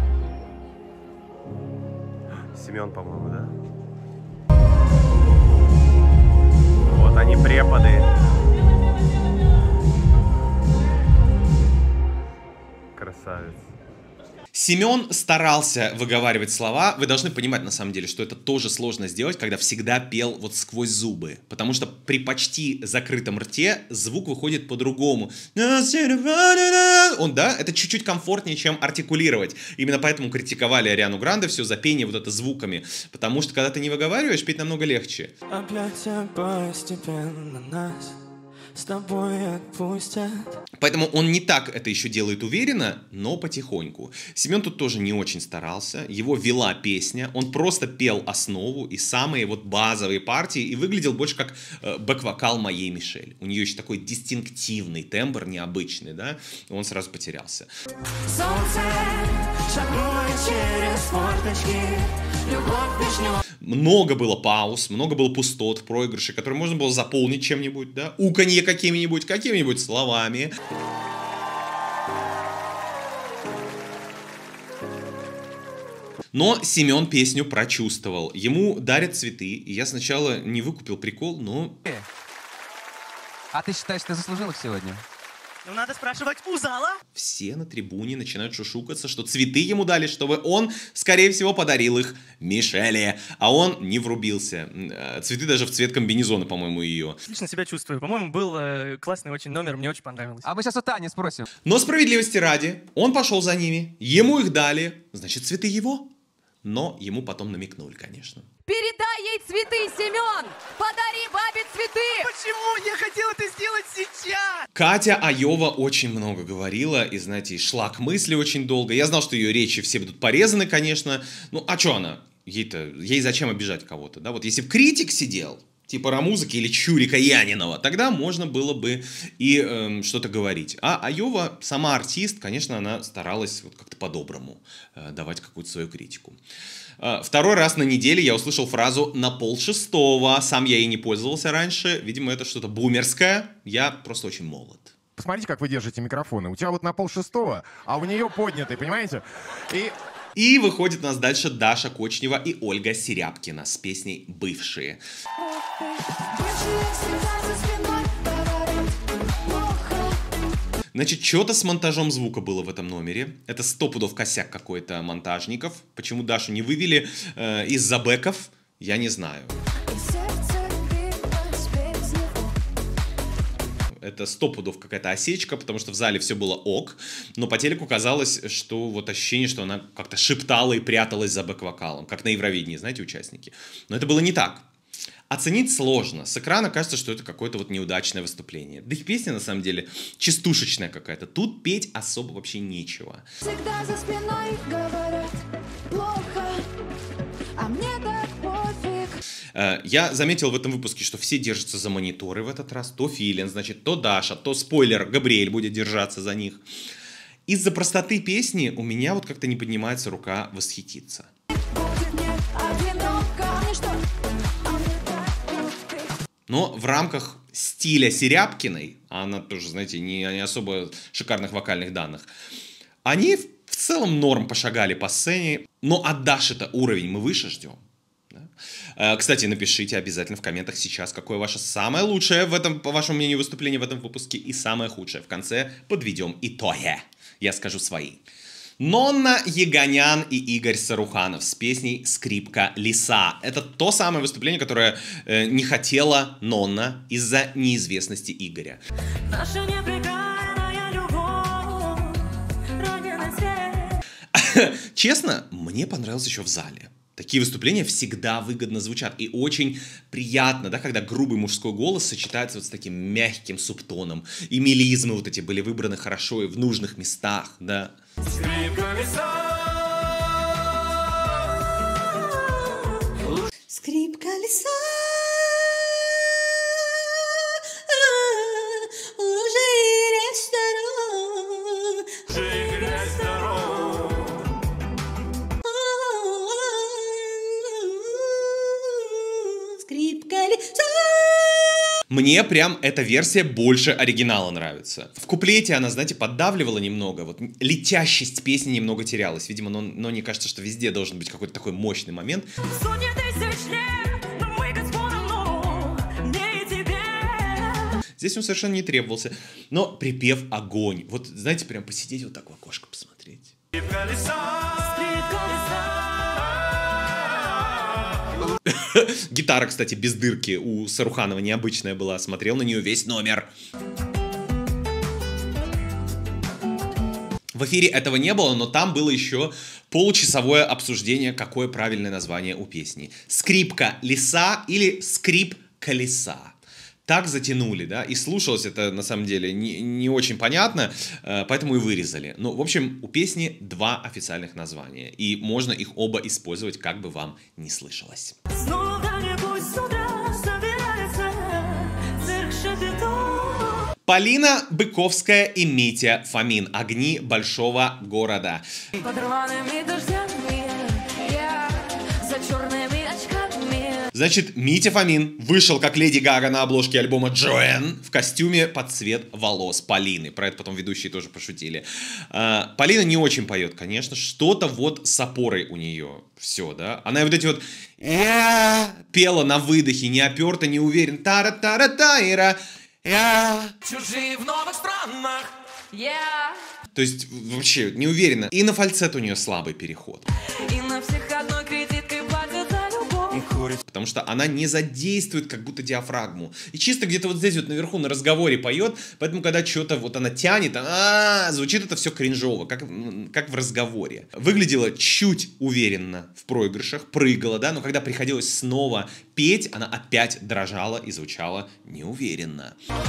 Семен, по-моему, да? Вот они, преподы. Красавец. Семен старался выговаривать слова. Вы должны понимать, на самом деле, что это тоже сложно сделать, когда всегда пел вот сквозь зубы. Потому что при почти закрытом рте звук выходит по-другому. Он, да, это чуть-чуть комфортнее, чем артикулировать. Именно поэтому критиковали Ариану Гранде все за пение вот это звуками. Потому что, когда ты не выговариваешь, петь намного легче. Опять постепенно нас с тобой отпустят. Поэтому он не так это еще делает уверенно, но потихоньку. Семен тут тоже не очень старался. Его вела песня. Он просто пел основу и самые вот базовые партии. И выглядел больше как э, бэк-вокал «Моей Мишель». У нее еще такой дистинктивный тембр, необычный, да? Он сразу потерялся. Солнце шагнуло через форточки. Любовь вишнёва. Много было пауз, много было пустот в проигрыше, которые можно было заполнить чем-нибудь, да? Уканье какими-нибудь, какими-нибудь словами. Но Семен песню прочувствовал. Ему дарят цветы, и я сначала не выкупил прикол, но... А ты считаешь, ты заслужил их сегодня? Ну, надо спрашивать у зала. Все на трибуне начинают шушукаться, что цветы ему дали, чтобы он, скорее всего, подарил их Мишеле. А он не врубился. Цветы даже в цвет комбинезона, по-моему, ее. Отлично себя чувствую. По-моему, был э, классный очень номер, мне очень понравилось. А мы сейчас у Тани спросим. Но справедливости ради, он пошел за ними, ему их дали, значит, цветы его. Но ему потом намекнули, конечно. Передай ей цветы, Семен! Подари бабе цветы! Почему? Я хотел это сделать сейчас! Катя Айова очень много говорила и, знаете, шла к мысли очень долго. Я знал, что ее речи все будут порезаны, конечно. Ну, а что она? Ей-то, ей зачем обижать кого-то, да? Вот если бы критик сидел, типа Рамузыки или Чурика Янинова, тогда можно было бы и эм, что-то говорить. А Айова, сама артист, конечно, она старалась вот как-то по-доброму э, давать какую-то свою критику. Э, второй раз на неделе я услышал фразу «на полшестого». Сам я ей не пользовался раньше. Видимо, это что-то бумерское. Я просто очень молод. Посмотрите, как вы держите микрофоны. У тебя вот на полшестого, а у нее поднятый, понимаете? И... И выходит у нас дальше Даша Кочнева и Ольга Серябкина с песней «Бывшие». Значит, что-то с монтажом звука было в этом номере. Это сто пудов косяк какой-то монтажников. Почему Дашу не вывели э, из-за бэков, я не знаю. это сто пудов какая-то осечка, потому что в зале все было ок, но по телеку казалось, что вот ощущение, что она как-то шептала и пряталась за бэк-вокалом, как на Евровидении, знаете, участники. Но это было не так. Оценить сложно. С экрана кажется, что это какое-то вот неудачное выступление. Да их песня, на самом деле, частушечная какая-то. Тут петь особо вообще нечего. Всегда за спиной говорят плохо, а мне так пофиг. Я заметил в этом выпуске, что все держатся за мониторы в этот раз. То Филин, значит, то Даша, то, спойлер, Габриэль будет держаться за них. Из-за простоты песни у меня вот как-то не поднимается рука восхититься. Но в рамках стиля Серябкиной, а она тоже, знаете, не, не особо шикарных вокальных данных, они в целом норм пошагали по сцене. Но от Даши-то уровень мы выше ждем. Да? Кстати, напишите обязательно в комментах сейчас, какое ваше самое лучшее в этом, по вашему мнению, выступление в этом выпуске и самое худшее. В конце подведем итоги. Я скажу свои. Нонна Еганян и Игорь Саруханов с песней «Скрипка лиса». Это то самое выступление, которое э, не хотела Нонна из-за неизвестности Игоря. Наша неприкаянная любовь, раненый свет. Честно, мне понравилось еще в зале. Такие выступления всегда выгодно звучат. И очень приятно, да, когда грубый мужской голос сочетается вот с таким мягким субтоном. И мелизмы вот эти были выбраны хорошо и в нужных местах, да. Скрипка лиса. Скрипка лиса. Уже ресторан. Скрипка лиса. Мне прям эта версия больше оригинала нравится. В куплете она, знаете, поддавливала немного, вот летящесть песни немного терялась. Видимо, но, но мне кажется, что везде должен быть какой-то такой мощный момент. Сотни тысяч лет, но мы господа, но не тебе. Здесь он совершенно не требовался. Но припев огонь. Вот, знаете, прям посидеть вот так в окошко посмотреть. Скрипка лиса. Скрипка лиса. Гитара, кстати, без дырки у Саруханова необычная была. Смотрел на нее весь номер. В эфире этого не было, но там было еще получасовое обсуждение, какое правильное название у песни. «Скрипка лиса» или «Скрип колеса». Так затянули, да, и слушалось это, на самом деле, не, не очень понятно, поэтому и вырезали. Ну, в общем, у песни два официальных названия, и можно их оба использовать, как бы вам не слышалось. Полина Быковская и Митя Фомин. «Огни большого города». Под рваными дождями, я за черными очками. Значит, Митя Фомин вышел как Леди Гага на обложке альбома «Джоэн» в костюме под цвет волос Полины. Про это потом ведущие тоже пошутили. А, Полина не очень поет, конечно. Что-то вот с опорой у нее. Все, да? Она вот эти вот пела на выдохе, не оперта, не уверен. Тара-тара-тайра. Чужие в новых странах. Yeah. То есть вообще не уверена. И на фальцет у нее слабый переход. И на всех одной кредиткой платят за любовь. Потому что она не задействует как будто диафрагму. И чисто где-то вот здесь вот наверху на разговоре поет. Поэтому когда что-то вот она тянет, а-а-а, звучит это все кринжово, как, как в разговоре. Выглядело чуть уверенно в проигрышах, прыгала, да, но когда приходилось снова петь, она опять дрожала и звучала неуверенно.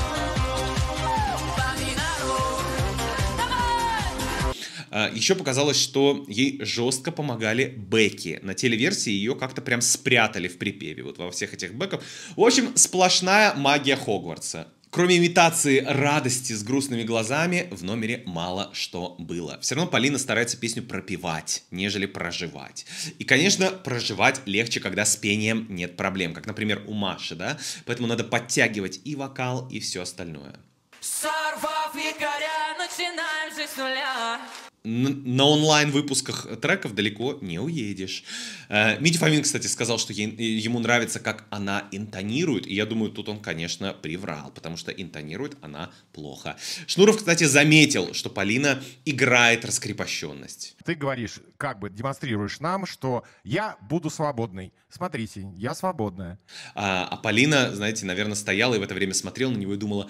Еще показалось, что ей жестко помогали бэки. На телеверсии ее как-то прям спрятали в припеве, вот во всех этих бэках. В общем, сплошная магия Хогвартса. Кроме имитации радости с грустными глазами, в номере мало что было. Все равно Полина старается песню пропевать, нежели проживать. И, конечно, проживать легче, когда с пением нет проблем, как, например, у Маши, да? Поэтому надо подтягивать и вокал, и все остальное. Сорвав якоря, начинаем жизнь с нуля. На онлайн-выпусках треков далеко не уедешь. Митя Фомин, кстати, сказал, что ему нравится, как она интонирует. И я думаю, тут он, конечно, приврал, потому что интонирует она плохо. Шнуров, кстати, заметил, что Полина играет раскрепощенность. Ты говоришь, как бы демонстрируешь нам, что я буду свободной. Смотрите, я свободная. А, а Полина, знаете, наверное, стояла и в это время смотрела на него и думала...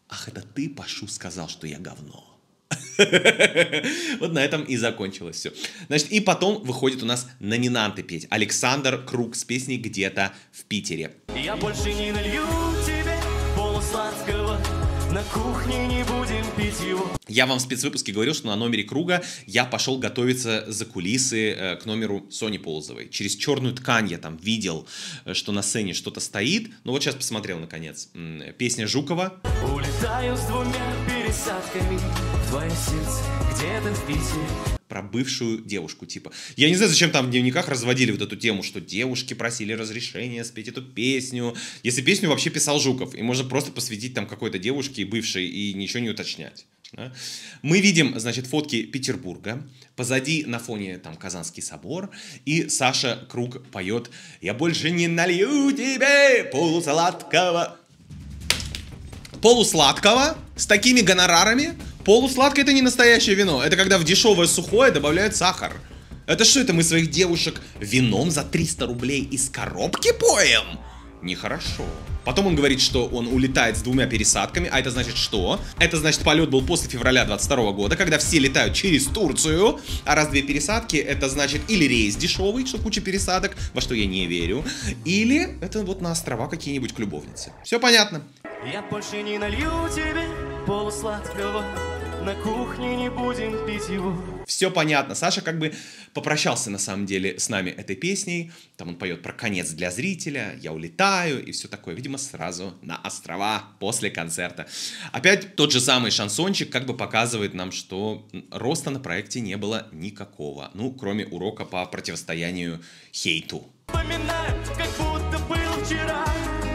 Ах, это ты, Пашу, сказал, что я говно. Вот на этом и закончилось все. Значит, и потом выходит у нас номинанты петь. Александр Круг с песней «Где-то в Питере». Я больше не налью тебе полусладкого, на кухне не будем пить его. Я вам в спецвыпуске говорил, что на номере Круга я пошел готовиться за кулисы э, к номеру Сони Полозовой. Через черную ткань я там видел, э, что на сцене что-то стоит. Ну вот сейчас посмотрел наконец. М -м, песня Жукова. Улетаю с двумя пересадками в твое сердце, где-то в Питере. Про бывшую девушку, типа. Я не знаю, зачем там в дневниках разводили вот эту тему, что девушки просили разрешения спеть эту песню. Если песню вообще писал Жуков, и можно просто посвятить там какой-то девушке бывшей и ничего не уточнять. Да? Мы видим, значит, фотки Петербурга. Позади на фоне там Казанский собор. И Саша Круг поет: «Я больше не налью тебе полусладкого». Полусладкого? С такими гонорарами? Полусладкое — это не настоящее вино. Это когда в дешевое сухое добавляют сахар. Это что это, мы своих девушек вином за триста рублей из коробки поем? Нехорошо. Потом он говорит, что он улетает с двумя пересадками. А это значит что? Это значит, полет был после февраля двадцать второго года, когда все летают через Турцию. А раз две пересадки, это значит или рейс дешевый, что куча пересадок, во что я не верю, или это вот на острова какие-нибудь к любовнице. Все понятно. Я больше не налью тебе полусладкого, на кухне не будем пить его. Все понятно. Саша как бы попрощался на самом деле с нами этой песней. Там он поет про конец для зрителя, я улетаю и все такое. Видимо, сразу на острова после концерта. Опять тот же самый шансончик как бы показывает нам, что роста на проекте не было никакого. Ну, кроме урока по противостоянию хейту. Вспоминаю, как будто был вчера.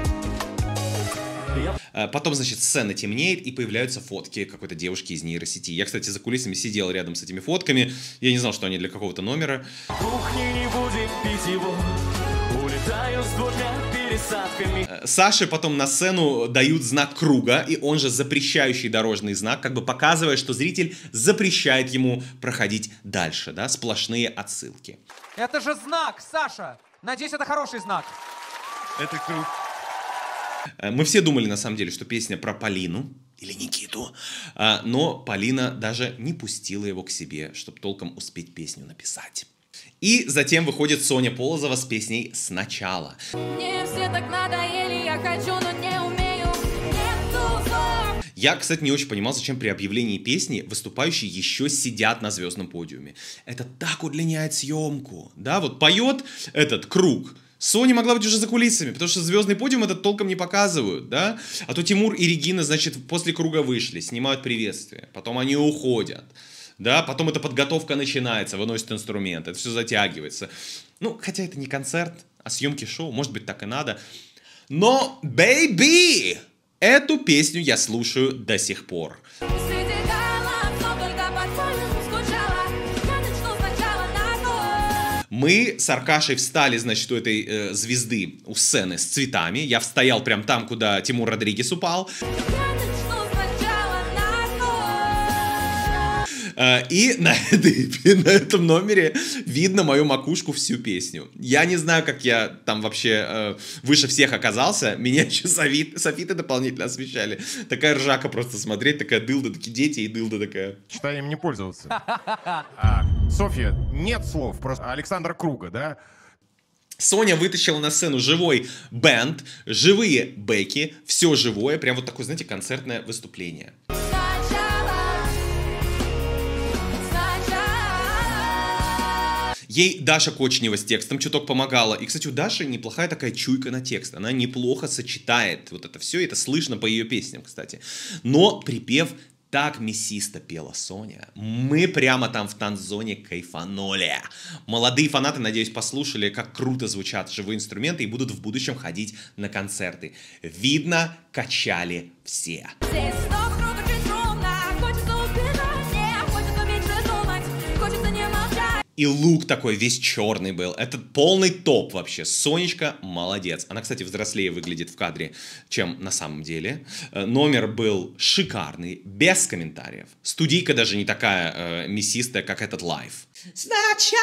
Потом, значит, сцена темнеет, и появляются фотки какой-то девушки из нейросети. Я, кстати, за кулисами сидел рядом с этими фотками. Я не знал, что они для какого-то номера. Кухни не будем пить его. Улетаю с двумя пересадками. Саше потом на сцену дают знак Круга, и он же запрещающий дорожный знак, как бы показывая, что зритель запрещает ему проходить дальше, да, сплошные отсылки. Это же знак, Саша! Надеюсь, это хороший знак. Это круто. Мы все думали, на самом деле, что песня про Полину или Никиту, но Полина даже не пустила его к себе, чтобы толком успеть песню написать. И затем выходит Соня Полозова с песней «Сначала». Мне все так надоели, я хочу, но не умею. Нету слов. Я, кстати, не очень понимал, зачем при объявлении песни выступающие еще сидят на звездном подиуме. Это так удлиняет съемку. Да, вот поет этот Круг. Соня могла быть уже за кулисами, потому что звездный подиум этот толком не показывают, да? А то Тимур и Регина, значит, после Круга вышли, снимают приветствие, потом они уходят, да? Потом эта подготовка начинается, выносят инструмент, это все затягивается. Ну, хотя это не концерт, а съемки шоу, может быть, так и надо. Но, бэйби, эту песню я слушаю до сих пор. Мы с Аркашей встали, значит, у этой э, звезды, у сцены с цветами. Я стоял прям там, куда Тимур Родригес упал. Э, и на, этой, на этом номере видно мою макушку всю песню. Я не знаю, как я там вообще э, выше всех оказался. Меня еще софит, софиты дополнительно освещали. Такая ржака просто смотреть, такая дылда, такие дети и дылда такая. Считай, им не пользоваться. А, Софья, нет слов, просто Александра Круга, да? Соня вытащила на сцену живой бэнд, живые бэки, все живое, прям вот такое, знаете, концертное выступление. Ей Даша Кочнева с текстом чуток помогала. И, кстати, у Даши неплохая такая чуйка на текст. Она неплохо сочетает вот это все. Это слышно по ее песням, кстати. Но припев так мясисто пела Соня. Мы прямо там в танцзоне кайфанули. Молодые фанаты, надеюсь, послушали, как круто звучат живые инструменты и будут в будущем ходить на концерты. Видно, качали все. И лук такой весь черный был. Это полный топ вообще. Сонечка молодец. Она, кстати, взрослее выглядит в кадре, чем на самом деле. Номер был шикарный, без комментариев. Студийка даже не такая э, мясистая, как этот лайв. Сначала,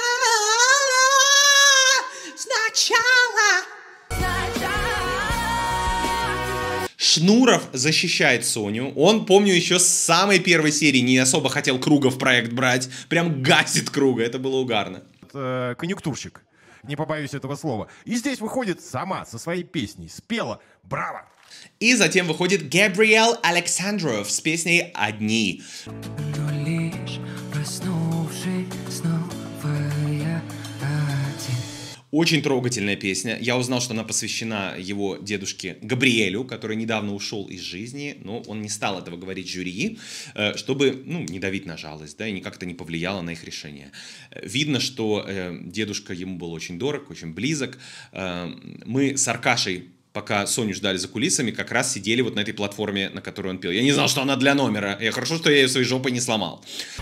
сначала, сначала. Шнуров защищает Соню. Он, помню, еще с самой первой серии не особо хотел Круга в проект брать. Прям гасит Круга, это было угарно. Э, конъюнктурщик, не побоюсь этого слова. И здесь выходит сама со своей песней, спела. Браво! И затем выходит Габриэль Александров с песней «Одни». Но лишь проснувшись снова я один. Очень трогательная песня. Я узнал, что она посвящена его дедушке Габриэлю, который недавно ушел из жизни, но он не стал этого говорить жюри, чтобы, ну, не давить на жалость, да, и как-то не повлияло на их решение. Видно, что э, дедушка ему был очень дорог, очень близок. Э, мы с Аркашей, пока Соню ждали за кулисами, как раз сидели вот на этой платформе, на которой он пел. Я не знал, что она для номера. Я хорошо, что я ее своей жопой не сломал.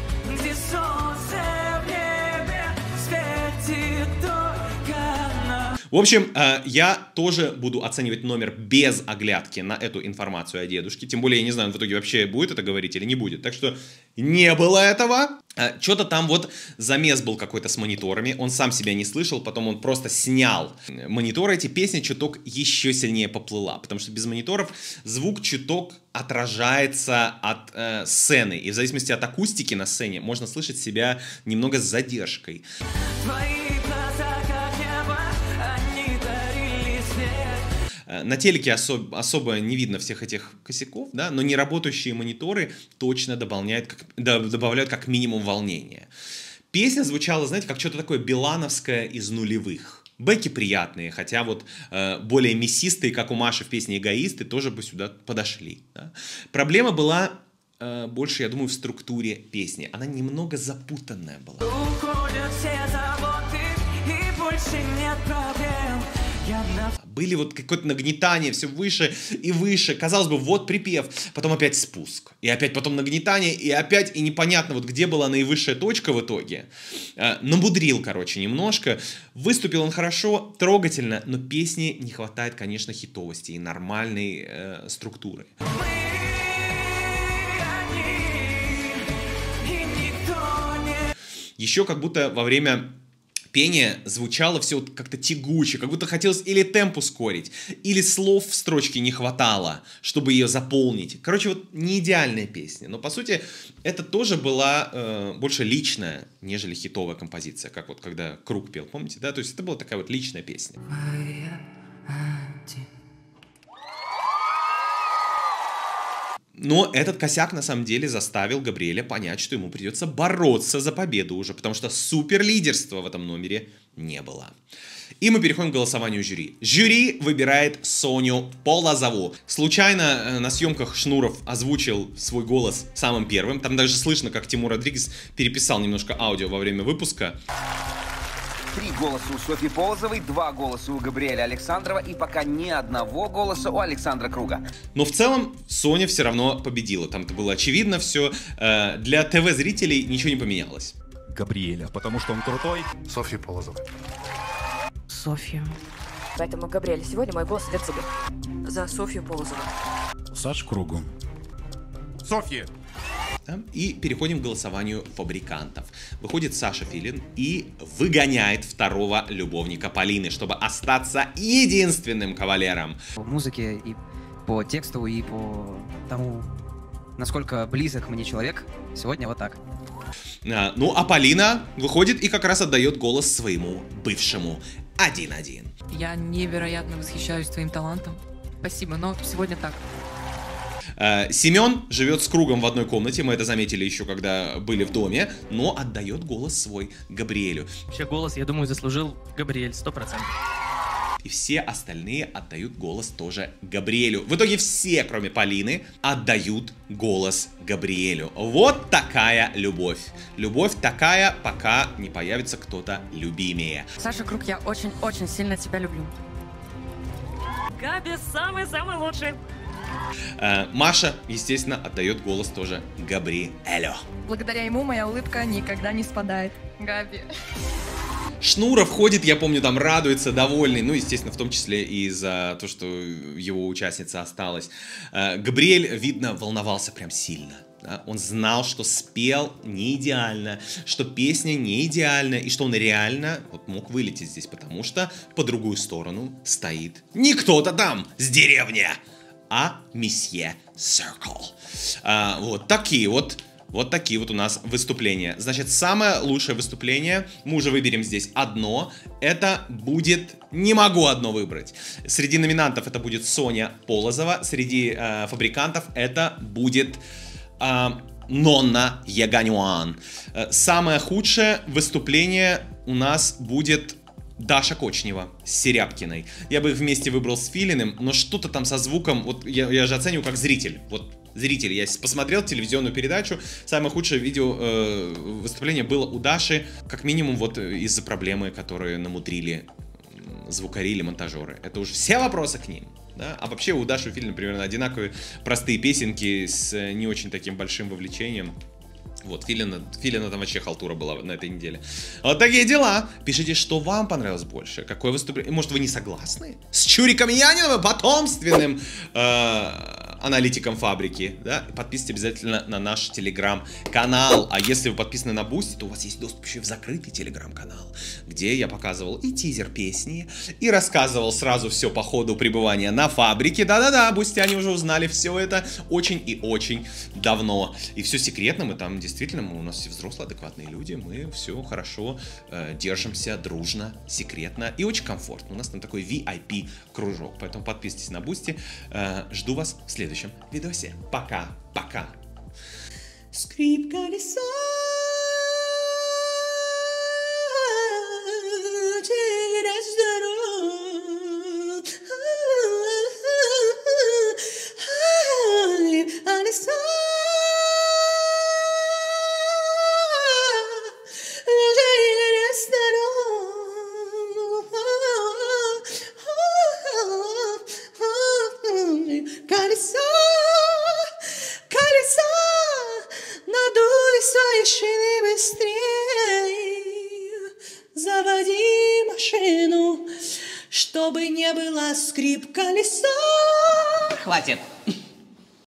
В общем, я тоже буду оценивать номер без оглядки на эту информацию о дедушке. Тем более, я не знаю, он в итоге вообще будет это говорить или не будет. Так что не было этого. Что-то там вот замес был какой-то с мониторами. Он сам себя не слышал, потом он просто снял мониторы. Эти песни чуток еще сильнее поплыла. Потому что без мониторов звук чуток отражается от э, сцены. И в зависимости от акустики на сцене можно слышать себя немного с задержкой. На телеке особ особо не видно всех этих косяков, да, но неработающие мониторы точно добавляют как, добавляют как минимум волнения. Песня звучала, знаете, как что-то такое билановское из нулевых. Бэки приятные, хотя вот э, более мясистые, как у Маши в песне «Эгоисты», тоже бы сюда подошли. Да. Проблема была э, больше, я думаю, в структуре песни. Она немного запутанная была. Уходят все заботы, и больше нет проблем. Были вот какое-то нагнетание все выше и выше. Казалось бы, вот припев, потом опять спуск. И опять потом нагнетание, и опять, и непонятно, вот где была наивысшая точка в итоге. Э, намудрил, короче, немножко. Выступил он хорошо, трогательно, но песни не хватает, конечно, хитовости и нормальной э, структуры. Еще как будто во время пение звучало все вот как-то тягуче, как будто хотелось или темп ускорить, или слов в строчке не хватало, чтобы ее заполнить. Короче, вот не идеальная песня, но по сути это тоже была э, больше личная, нежели хитовая композиция, как вот когда Круг пел, помните, да? То есть это была такая вот личная песня. Но этот косяк на самом деле заставил Габриэля понять, что ему придется бороться за победу уже, потому что суперлидерства в этом номере не было. И мы переходим к голосованию жюри. Жюри выбирает Соню Полозову. Случайно на съемках Шнуров озвучил свой голос самым первым. Там даже слышно, как Тимур Родригес переписал немножко аудио во время выпуска. Три голоса у Софьи Полозовой, два голоса у Габриэля Александрова и пока ни одного голоса у Александра Круга. Но в целом Соня все равно победила. Там-то было очевидно все. Для ТВ-зрителей ничего не поменялось. Габриэля, потому что он крутой. Софья Полозова. Софья. Поэтому, Габриэль, сегодня мой голос идет тебе. За Софью Полозову. Саш Кругу. Софья. И переходим к голосованию фабрикантов. Выходит Саша Филин и выгоняет второго любовника Полины, чтобы остаться единственным кавалером. По музыке и по тексту, и по тому, насколько близок мне человек, сегодня вот так. А, ну, а Полина выходит и как раз отдает голос своему бывшему один-один. Я невероятно восхищаюсь твоим талантом. Спасибо, но сегодня так. Семен живет с Кругом в одной комнате, мы это заметили еще, когда были в доме, но отдает голос свой Габриэлю. Вообще голос, я думаю, заслужил Габриэль, сто процентов. И все остальные отдают голос тоже Габриэлю. В итоге все, кроме Полины, отдают голос Габриэлю. Вот такая любовь. Любовь такая, пока не появится кто-то любимее. Саша Круг, я очень-очень сильно тебя люблю. Габи самый-самый лучший. Маша, естественно, отдает голос тоже Габриэлю. Благодаря ему моя улыбка никогда не спадает. Габи. Шнуров ходит, я помню, там радуется, довольный, ну, естественно, в том числе и за то, что его участница осталась. Габриэль, видно, волновался прям сильно. Да? Он знал, что спел не идеально, что песня не идеальна, и что он реально вот, мог вылететь здесь, потому что по другую сторону стоит не кто-то там с деревни, а месье Circle. А, вот такие вот. Вот такие вот у нас выступления. Значит, самое лучшее выступление, мы уже выберем здесь одно, это будет, не могу одно выбрать. Среди номинантов это будет Соня Полозова, среди э, фабрикантов это будет э, Нонна Яганюан. Э, самое худшее выступление у нас будет Даша Кочнева с Серябкиной. Я бы их вместе выбрал с Филиным, но что-то там со звуком, вот я, я же оцениваю как зритель, вот. Зрители, я посмотрел телевизионную передачу, самое худшее видео э, выступление было у Даши, как минимум вот из-за проблемы, которые намудрили звукари или монтажеры. Это уже все вопросы к ним. Да? А вообще у Даши и Филина примерно одинаковые простые песенки с не очень таким большим вовлечением. Вот, Филина, Филина там вообще халтура была на этой неделе. Вот такие дела. Пишите, что вам понравилось больше. Какое выступление. Может, вы не согласны с Чуриком Яниновым, потомственным э, аналитиком фабрики. Да? Подписывайтесь обязательно на наш телеграм-канал. А если вы подписаны на Бусти, то у вас есть доступ еще в закрытый телеграм-канал, где я показывал и тизер песни, и рассказывал сразу все по ходу пребывания на фабрике. Да-да-да, бустяне уже узнали все это очень и очень давно. И все секретно, мы там действительно Действительно, мы, у нас все взрослые, адекватные люди, мы все хорошо э, держимся, дружно, секретно и очень комфортно. У нас там такой ви ай пи кружок, поэтому подписывайтесь на Бусти. Э, жду вас в следующем видосе. Пока-пока. Скрип колеса через дорогу. Колеса колеса, колеса, надуй свои шины быстрее, заводи машину, чтобы не было скрип колеса. Хватит.